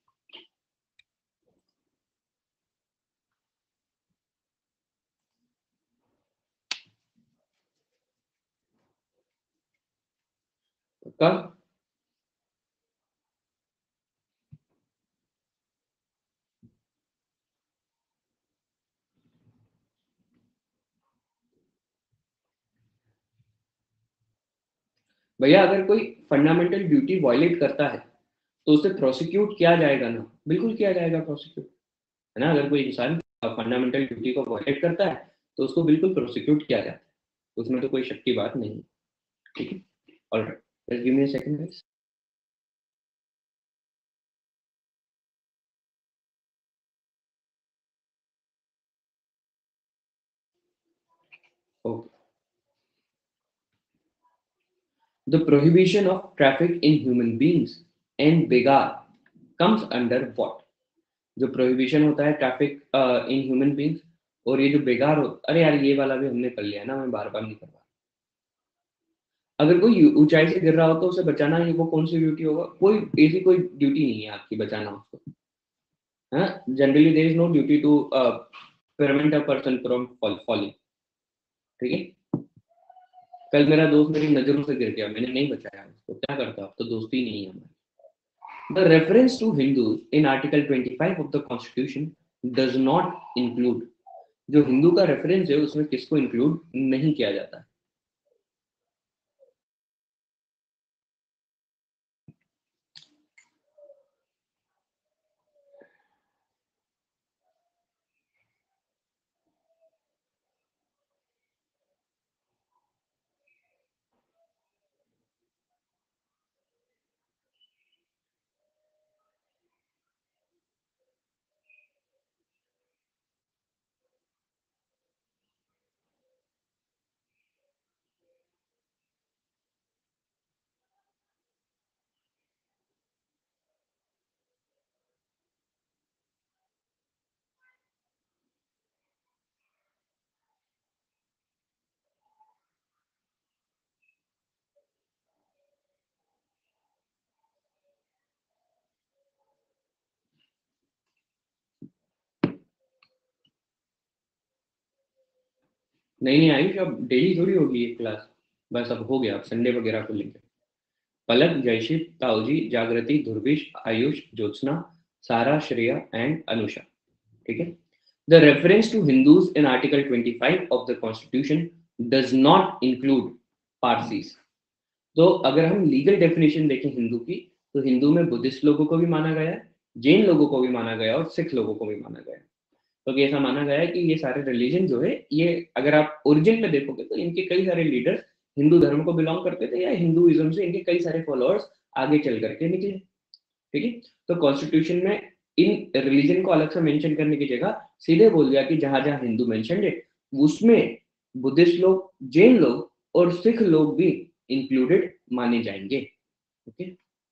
पक्का? भैया अगर कोई फंडामेंटल ड्यूटी वायलेट करता है तो उसे प्रोसिक्यूट किया जाएगा ना, बिल्कुल किया जाएगा प्रोसिक्यूट, है ना। अगर कोई इंसान फंडामेंटल ड्यूटी को वायलेट करता है तो उसको बिल्कुल प्रोसिक्यूट किया जाता है, उसमें तो कोई शक की बात नहीं है। ठीक है, alright, just give me a second guys. Okay, the prohibition of traffic in human beings and begar comes under what? जो प्रोहिबिशन होता है ट्रैफिक इन ह्यूमन बीइंग्स, और ये जो बेगार हो, अरे यार ये वाला भी हमने कर लिया है ना, मैं बार बार नहीं कर रहा। अगर कोई ऊंचाई से गिर रहा हो तो उसे बचाना ही, वो कौन सी ड्यूटी होगा? कोई ऐसी कोई ड्यूटी नहीं है आपकी बचाना उसको, हाँ। Generally there is no duty to prevent a person from falling. ठीक है, कल मेरा दोस्त मेरी नजरों से गिर गया, मैंने नहीं बचाया उसको, क्या करता, अब तो दोस्ती नहीं है हमारी। The reference to Hindus in article 25 of the constitution does not include, जो हिंदू का रेफरेंस है उसमें किसको इंक्लूड नहीं किया जाता है? नहीं आयुष, अब डेली थोड़ी होगी ये क्लास, बस अब हो गया, अब संडे वगैरह को लेकर। पलक, जयशिव, ताऊजी, जागृति, ध्रुविश, आयुष, ज्योत्सना, सारा, श्रेया एंड अनुषा। ठीक है। The reference to Hindus in article 25 of the constitution does not include Parsis. तो अगर हम लीगल डेफिनेशन देखें हिंदू की, तो हिंदू में बुद्धिस्ट लोगों को भी माना गया है, जैन लोगों को भी माना गया और सिख लोगों को भी माना गया है। तो ऐसा माना गया है कि ये सारे रिलीजन जो है, ये अगर आप ओरिजिन में देखोगे तो इनके कई सारे लीडर्स हिंदू धर्म को बिलोंग करते थे, या हिंदुइज्म से इनके कई सारे फॉलोअर्स आगे चल करके निकले। ठीक है। तो कॉन्स्टिट्यूशन में इन रिलीजन को अलग से मेंशन करने की जगह सीधे बोल दिया कि जहां जहां हिंदू मेंशन है उसमें बुद्धिस्ट लोग, जैन लोग और सिख लोग भी इंक्लूडेड माने जाएंगे। Okay.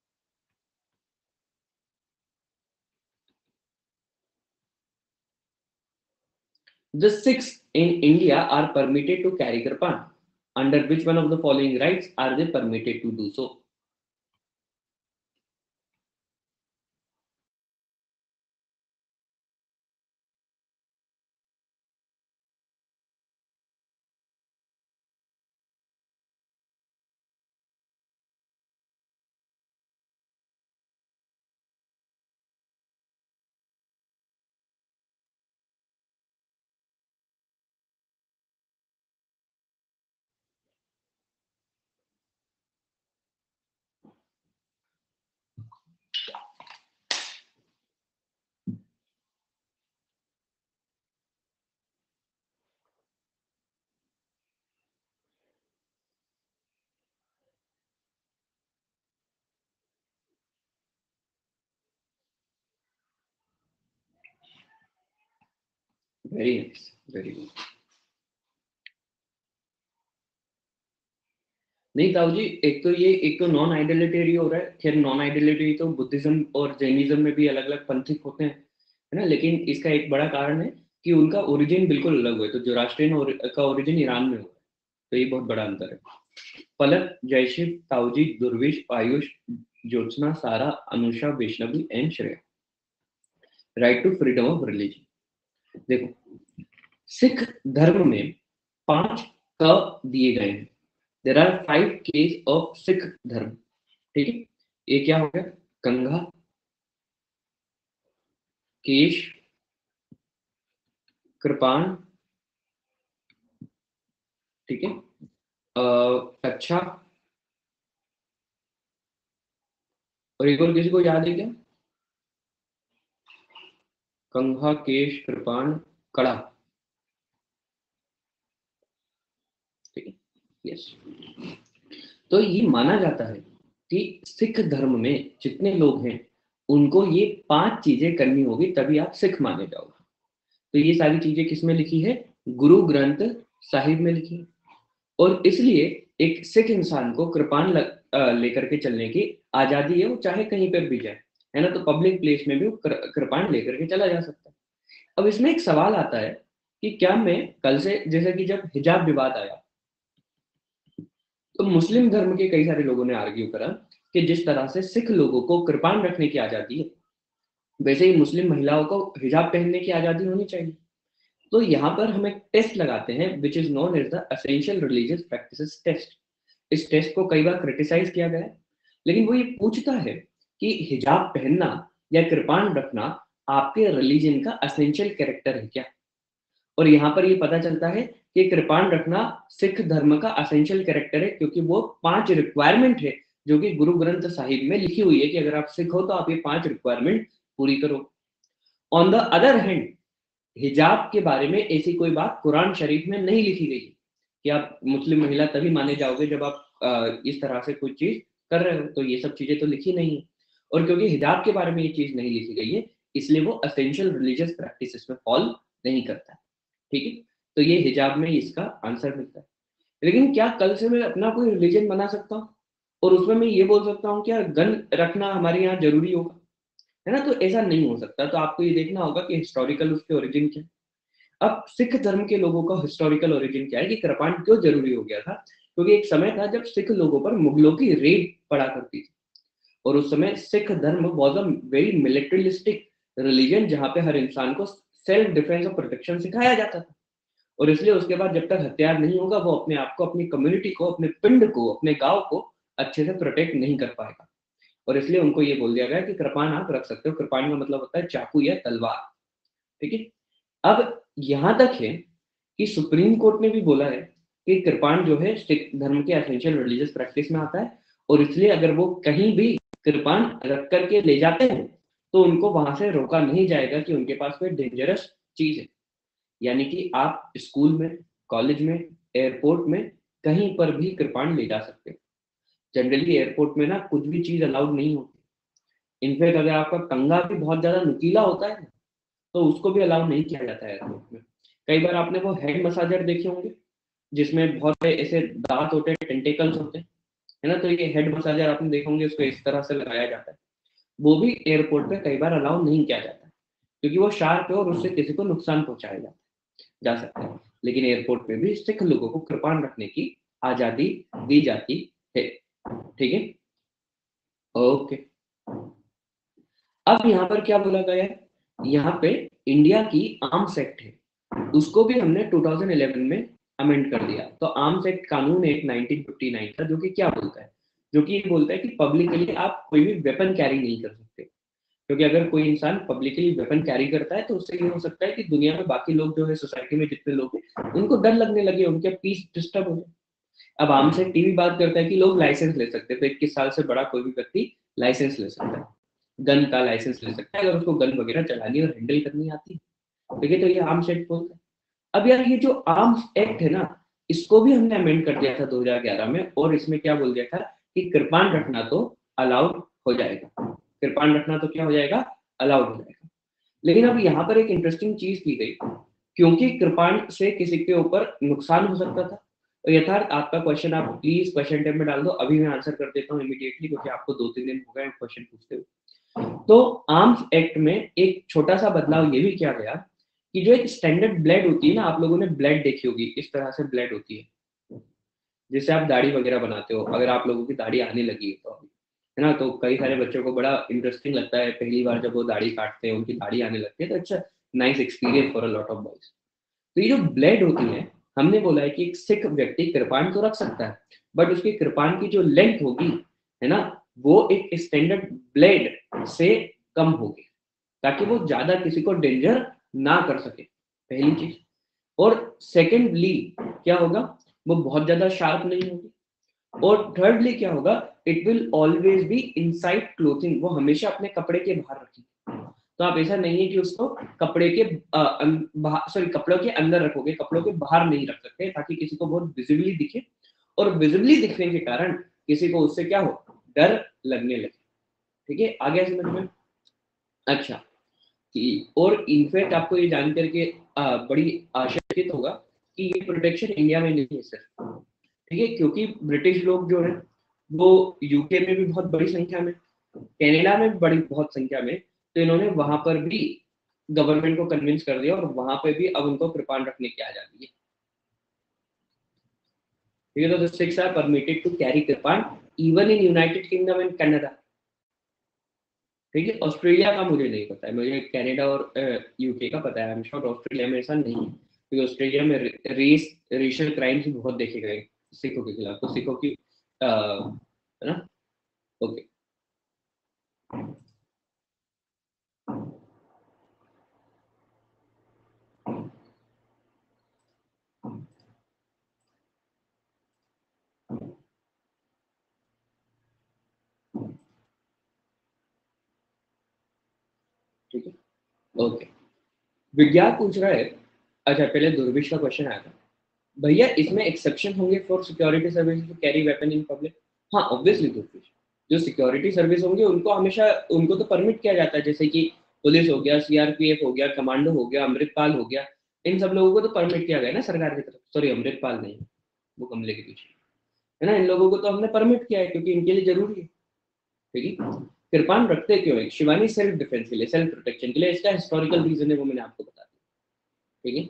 The Sikhs in India are permitted to carry kirpan. Under which one of the following rights are they permitted to do so? Very nice, very good. नहीं ताऊ जी, एक तो नॉन आइडेलिटरी हो रहा है। खैर नॉन आइडेलिटरी तो बुद्धिज्म और जैनिज्म में भी अलग अलग पंथिक होते हैं, है ना। लेकिन इसका एक बड़ा कारण है कि उनका ओरिजिन बिल्कुल अलग हुआ है। तो जोरास्ट्रियन का ओरिजिन ईरान में हुआ है, तो ये बहुत बड़ा अंतर है। पलक, जयशिव, ताऊजी, दुर्विश, Ayush, Jyotsna, Sara, Anusha, Vaishnavi and Shreya. Right to freedom of religion. देखो, सिख धर्म में 5 क दिए गए हैं। There are 5 K's of Sikh dharma. ठीक है। ये क्या हो गया? कंघा, केश, कृपाण, ठीक है, कच्छा, और एक और किसी को याद है क्या? कंघा, केश, कृपाण, कड़ा। ठीक है। यस। तो ये माना जाता है कि सिख धर्म में जितने लोग हैं उनको ये 5 चीजें करनी होगी, तभी आप सिख माने जाओगे। तो ये सारी चीजें किसमें लिखी है? गुरु ग्रंथ साहिब में लिखी है। और इसलिए एक सिख इंसान को कृपान लेकर के चलने की आजादी है, वो चाहे कहीं पर भी जाए, है ना। तो पब्लिक प्लेस में भी वो कृपान लेकर के चला जा सकता है। अब इसमें एक सवाल आता है कि क्या मैं कल से, जैसे कि जब हिजाब विवाद आया, तो मुस्लिम धर्म के कई सारे लोगों ने आर्ग्यू करा कि जिस तरह से सिख लोगों को कृपान रखने की आजादी है, वैसे ही मुस्लिम महिलाओं को हिजाब पहनने की आजादी होनी चाहिए। तो यहाँ पर हम एक टेस्ट लगाते हैं which is known as the essential religious practices test. इस टेस्ट को कई बार क्रिटिसाइज किया गया है, लेकिन वो ये पूछता है कि हिजाब पहनना या कृपान रखना आपके रिलीजन का एसेंशियल कैरेक्टर है क्या। और यहाँ पर ये पता चलता है कि कृपान रखना सिख धर्म का एसेंशियल कैरेक्टर है, क्योंकि वो 5 रिक्वायरमेंट है जो कि गुरु ग्रंथ साहिब में लिखी हुई है कि अगर आप सिख हो तो आप ये 5 रिक्वायरमेंट पूरी करो। ऑन द अदर हैंड, हिजाब के बारे में ऐसी कोई बात कुरान शरीफ में नहीं लिखी गई कि आप मुस्लिम महिला तभी माने जाओगे जब आप इस तरह से कोई चीज कर रहे हो। तो ये सब चीजें तो लिखी नहीं है। और क्योंकि हिजाब के बारे में ये चीज नहीं लिखी गई है, इसलिए वो एसेंशियल रिलीजियस प्रैक्टिसेस में फॉल नहीं करता है। ठीक है। तो ये हिजाब में इसका आंसर मिलता है। लेकिन क्या कल से मैं अपना कोई रिलीजन बना सकता हूँ और उसमें मैं ये बोल सकता हूँ क्या गन रखना हमारे यहाँ जरूरी होगा, है ना। तो ऐसा नहीं हो सकता। तो आपको ये देखना होगा कि हिस्टोरिकल उसके ओरिजिन क्या है। अब सिख धर्म के लोगों का हिस्टोरिकल ओरिजिन क्या है कि कृपाण क्यों जरूरी हो गया था? क्योंकि एक समय था जब सिख लोगों पर मुगलों की रेड पड़ा करती थी, और उस समय सिख धर्म was a very militaristic religion, जहां पे हर इंसान को सेल्फ डिफेंस और प्रोटेक्शन सिखाया जाता था। और इसलिए उसके बाद जब तक हथियार नहीं होगा वो अपने आप को, अपनी कम्युनिटी को, अपने पिंड को, अपने गांव को अच्छे से प्रोटेक्ट नहीं कर पाएगा। और इसलिए उनको ये बोल दिया गया कि कृपाण आप रख सकते हो। कृपाण का मतलब होता है चाकू या तलवार। ठीक है। अब यहां तक है कि सुप्रीम कोर्ट ने भी बोला है कि कृपाण जो है सिख धर्म के एसेंशियल रिलीजियस प्रैक्टिस में आता है, और इसलिए अगर वो कहीं भी कृपाण रख करके ले जाते हैं तो उनको वहां से रोका नहीं जाएगा कि उनके पास कोई डेंजरस चीज है। यानी कि आप स्कूल में, कॉलेज में, एयरपोर्ट में कहीं पर भी कृपाण ले जा सकते हो। जनरली एयरपोर्ट में ना कुछ भी चीज अलाउड नहीं होती। इनफैक्ट अगर आपका कंघा भी बहुत ज्यादा नुकीला होता है तो उसको भी अलाउ नहीं किया जाता है एयरपोर्ट में। कई बार आपने वो हेड मसाजर देखे होंगे जिसमें बहुत से ऐसे दांत होते हैं, टेंटेकल्स होते हैं, है ना। तो ये हेड मसाजर आपने देखे होंगे, उसको इस तरह से लगाया जाता है। वो भी एयरपोर्ट पे कई बार अलाउ नहीं किया जाता है क्योंकि वो शार्प है और उससे किसी को नुकसान पहुंचाया जा सकता है। लेकिन एयरपोर्ट पे भी सिख लोगों को कृपाण रखने की आजादी दी जाती है। ठीक है। ओके। अब यहाँ पर क्या बोला गया है, यहाँ पे इंडिया की आर्म्स एक्ट है, उसको भी हमने 2011 में अमेंड कर दिया। तो आर्म्स एक्ट कानून एक 1959 का, जो कि क्या बोलता है, जो कि ये बोलता है कि पब्लिकली आप कोई भी वेपन कैरी नहीं कर सकते। क्योंकि अगर कोई इंसान पब्लिकली वेपन कैरी करता है तो उससे ये हो सकता है कि दुनिया में बाकी लोग जो है, सोसाइटी में जितने लोग हैं, उनको डर लगने लगे, उनके पीस डिस्टर्ब हो जाए। अब आर्म्स एक्ट टीवी बात करता है कि लोग लाइसेंस ले सकते हैं, तो 21 साल से बड़ा कोई भी व्यक्ति लाइसेंस ले सकता है, गन का लाइसेंस ले सकता है अगर उसको गन वगैरह चलानी और हैंडल करनी आती है। ठीक है। तो ये आर्म्स एक्ट बोलता है। अब यार ये जो आर्म्स एक्ट है ना, इसको भी हमने अमेंड कर दिया था 2011 में, और इसमें क्या बोल दिया था कि कृपाण रखना तो अलाउड हो जाएगा। कृपाण रखना तो क्या हो जाएगा, अलाउड हो जाएगा। लेकिन अब यहाँ पर एक इंटरेस्टिंग चीज की गई, क्योंकि कृपाण से किसी के ऊपर नुकसान हो सकता था। तो यथार्थ आपका क्वेश्चन आप प्लीज क्वेश्चन टेब में डाल दो, अभी मैं आंसर कर देता हूँ इमीडिएटली, क्योंकि आपको 2-3 दिन हो गए क्वेश्चन पूछते हुए। तो आर्म्स एक्ट में एक छोटा सा बदलाव ये भी किया गया कि जो एक स्टैंडर्ड ब्लेड होती है ना, आप लोगों ने ब्लेड देखी होगी, इस तरह से ब्लेड होती है जिससे आप दाढ़ी वगैरह बनाते हो। अगर आप लोगों की दाढ़ी आने लगी है तो अभी, है ना, तो कई सारे बच्चों को बड़ा इंटरेस्टिंग लगता है पहली बार जब वो दाढ़ी काटते हैं, उनकी दाढ़ी आने लगती है, तो it's nice experience for a lot of boys. तो ये जो ब्लेड होती है, हमने बोला है कि एक सिख व्यक्ति कृपाण तो रख सकता है, बट उसकी कृपाण की जो लेंथ होगी, है ना, वो एक स्टैंडर्ड ब्लेड से कम होगी, ताकि वो ज्यादा किसी को डेंजर ना कर सके, पहली चीज। और सेकेंडली क्या होगा, वो बहुत ज्यादा शार्प नहीं होगी। और थर्डली क्या होगा, it will always be inside clothing, वो हमेशा अपने कपड़े के बाहर रखेंगे। तो आप ऐसा नहीं है कि उसको कपड़े के सॉरी कपड़ों के अंदर रखोगे, कपड़ों के बाहर नहीं रख सकते, ताकि किसी को बहुत विजिबली दिखे, और विजिबली दिखने के कारण किसी को उससे क्या हो, डर लगने लगे। ठीक है, आ गया समझ में। अच्छा, और इनफैक्ट आपको ये जान करके बड़ी आश्चर्यचकित होगा कि ये प्रोटेक्शन इंडिया में नहीं है सर। ठीक है, क्योंकि ब्रिटिश लोग जो है वो यूके में भी बहुत बड़ी संख्या में, कनाडा में भी बड़ी बहुत संख्या में, तो इन्होंने वहां पर भी गवर्नमेंट को कन्विंस कर दिया, और वहां पे भी अब उनको कृपाण रखने की आजादी है। ठीक है, तो the Sikhs are permitted to carry kirpan even in United Kingdom and Canada. ठीक है, ऑस्ट्रेलिया का मुझे नहीं पता है, मुझे कनाडा और यूके का पता है। आई एम श्योर ऑस्ट्रेलिया में ऐसा नहीं है, क्योंकि ऑस्ट्रेलिया में रेशियल क्राइम्स बहुत देखे गए सिखों के खिलाफ, तो सिखों की है ना। ओके। ठीक है। ओके। विज्ञान पूछ रहा है, अच्छा पहले दुर्विश का क्वेश्चन आया था, भैया इसमें एक्सेप्शन होंगे for security service to carry weapon in public. हाँ ऑब्वियसली दुर्विश, जो सिक्योरिटी सर्विस होंगे उनको हमेशा, उनको तो परमिट किया जाता है, जैसे कि पुलिस हो गया, सीआरपीएफ हो गया, कमांडो हो गया, अमृतपाल हो गया, इन सब लोगों को तो परमिट किया गया ना सरकार की तरफ। सॉरी अमृतपाल नहीं, वो कमले के पीछे, है ना, इन लोगों को तो हमने परमिट किया है क्योंकि इनके लिए जरूरी है। ठीक है। कृपाण रखते क्यों है, शिवानी सेल्फ डिफेंस के लिए, सेल्फ प्रोटेक्शन के लिए, इसका हिस्टोरिकल रीजन है वो मैंने आपको बता दिया। ठीक है।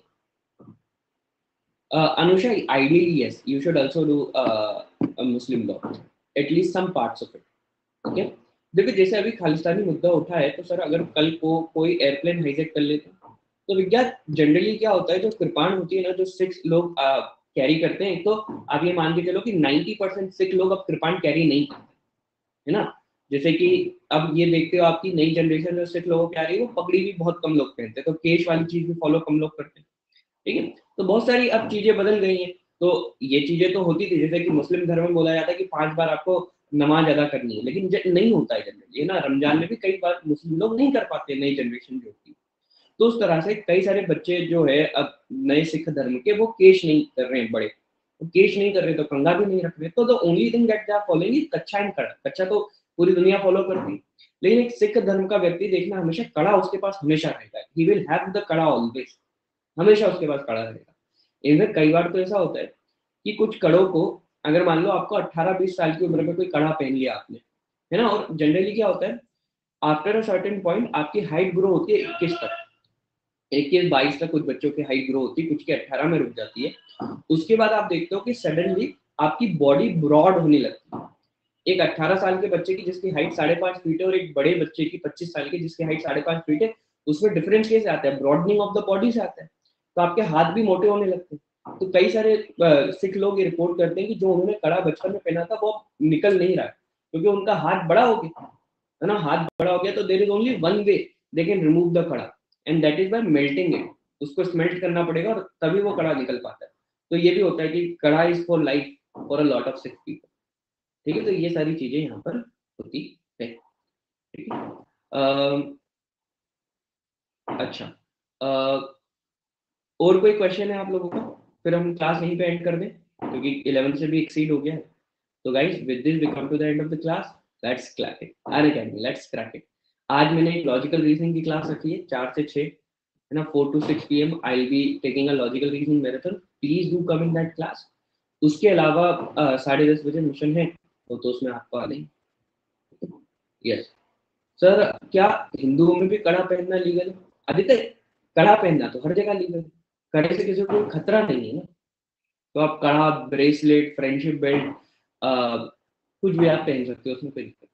Anusha, ideally, yes, you should also do a Muslim law, at least some parts of it. Okay? देखो जैसे अभी खालिस्तानी मुद्दा उठा है, तो सर अगर कल को कोई एयरप्लेन हाईजैक कर लेता, तो विज्ञान जनरली क्या होता है, जो कृपाण होती है ना, जो 6 लोग कैरी करते हैं, तो आप ये मान के चलो कि 90% सिख लोग अब कृपाण कैरी नहीं करते, है ना। जैसे कि अब ये देखते हो आपकी नई जनरेशन जो सिख लोगों की आ रही है, वो पगड़ी भी बहुत कम लोग पहनते हैं, तो केश वाली चीज भी फॉलो कम लोग करते हैं, ठीक है। तो बहुत सारी अब चीजें बदल गई हैं। तो ये चीजें तो होती थी, जैसे कि मुस्लिम धर्म में बोला जाता है कि 5 बार आपको नमाज अदा करनी है, लेकिन नहीं होता है जनरली, है ना। रमजान में भी कई बार मुस्लिम लोग नहीं कर पाते, नई जनरेशन जो होती है। तो उस तरह से कई सारे बच्चे जो है अब नए सिख धर्म के, वो केश नहीं कर रहे हैं बड़े, तो केश नहीं कर रहे तो कंघा भी नहीं रख रहे, तो the only thing that they are following is kachha and kada. Kachha तो पूरी दुनिया फॉलो करती है, लेकिन एक सिख धर्म का व्यक्ति देखना, हमेशा कड़ा उसके पास हमेशा रहेगा, he will have the kada always, हमेशा उसके पास कड़ा रहेगा। इनफैक्ट कई बार तो ऐसा होता है कि कुछ कड़ों को, अगर मान लो आपको 18-20 साल की उम्र में कोई कड़ा पहन लिया आपने, है ना, और जनरली क्या होता है, आफ्टर अ सर्टेन पॉइंट आपकी हाइट ग्रो होती है 21 तक, 21-22 तक कुछ बच्चों की हाइट ग्रो होती है, कुछ की 18 में रुक जाती है। उसके बाद आप देखते हो कि सडनली आपकी बॉडी ब्रॉड होने लगती है। एक 18 साल के बच्चे की जिसकी हाइट 5.5 फीट है, और एक बड़े बच्चे की 25 साल की जिसकी हाइट 5.5 फीट है, उसमें डिफरेंस कैसे आता है, ब्रॉडनिंग ऑफ द बॉडी से आता है। तो आपके हाथ भी मोटे होने लगते हैं। तो कई सारे सिख लोग ये रिपोर्ट करते हैं कि जो उन्होंने कड़ा बचपन में पहना था, वो निकल नहीं रहा, क्योंकि उनका हाथ बड़ा हो गया, है ना। हाथ बड़ा हो गया तो there is only one way they can remove the kada, and that is by melting it. उसको स्मेल्ट करना पड़ेगा और तभी वो कड़ा निकल पाता है। तो ये भी होता है कि kada is for life for a lot of Sikh people, ठीक है। तो ये सारी चीजें यहाँ पर होती है, ठीक है। अच्छा, और कोई क्वेश्चन है आप लोगों का, फिर हम क्लास यहीं पे एंड कर दें, क्योंकि 11 से भी एक्सीड हो गया है। तो guys, with this we come to the end of the class. Let's crack it, Unacademy, let's crack it. आज मैंने एक लॉजिकल रीजनिंग की क्लास रखी है 4 से 6, है ना, 4 to 6 PM I will be taking a logical reasoning marathon, please do come in that class. उसके अलावा 10:30 बजे मिशन है, तो उसमें आपको आ नहीं। यस सर, क्या हिंदुओं में भी कड़ा पहनना लीगल है? आदित्य, कड़ा पहनना तो हर जगह लीगल है, कड़े से किसी को कोई खतरा नहीं है ना। तो आप कड़ा, ब्रेसलेट, फ्रेंडशिप बेल्ट, कुछ भी आप पहन सकते हो, उसमें कोई दिक्कत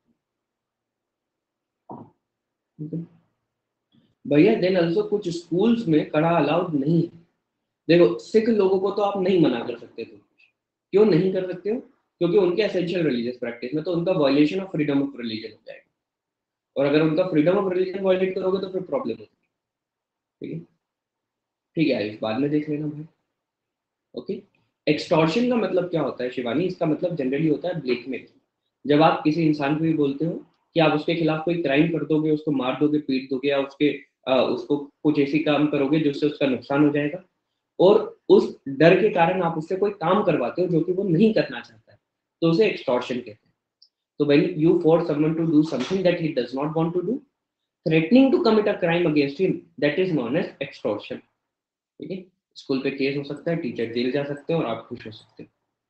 नहीं। भैया देन ऑल्सो कुछ स्कूल्स में कड़ा अलाउड नहीं है। देखो, सिख लोगों को तो आप नहीं मना कर सकते थे। क्यों नहीं कर सकते हो? क्योंकि उनके एसेंशियल रिलीजियस प्रैक्टिस में तो उनका violation of freedom of religion हो जाएगा, और अगर उनका फ्रीडम ऑफ रिलीजन वायलेट करोगे तो फिर प्रॉब्लम होगी, ठीक है। ठीक है आयुष, बाद में देख लेना भाई, ओके। एक्सटॉर्शन का मतलब क्या होता है शिवानी? इसका मतलब जनरली होता है ब्लैकमेल। जब आप किसी इंसान को भी बोलते हो कि आप उसके खिलाफ कोई क्राइम कर दोगे, उसको मार दोगे, पीट दोगे, या उसको कुछ ऐसी काम करोगे जिससे उसका नुकसान हो जाएगा, और उस डर के कारण आप उससे कोई काम करवाते हो जो कि वो नहीं करना चाहता है, तो उसे एक्सटॉर्शन कहते हैं। तो when you force someone to do something that he does not want to do, threatening to commit a crime against him, that is known as extortion, ठीक है। स्कूल पे केस हो सकता है, टीचर जेल जा सकते हैं, और आप खुश हो सकते हैं।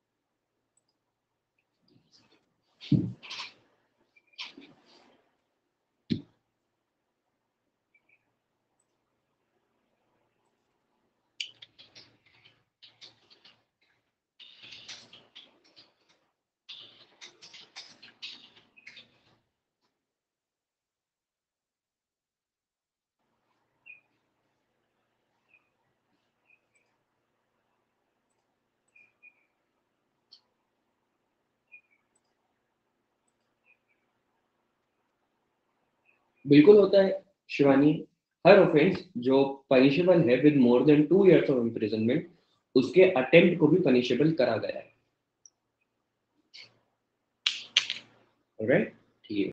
बिल्कुल होता है शिवानी। हर ऑफेंस जो पनिशेबल है with more than 2 years of imprisonment, उसके अटेम्प्ट को भी पनिशेबल करा गया है, ऑलराइट।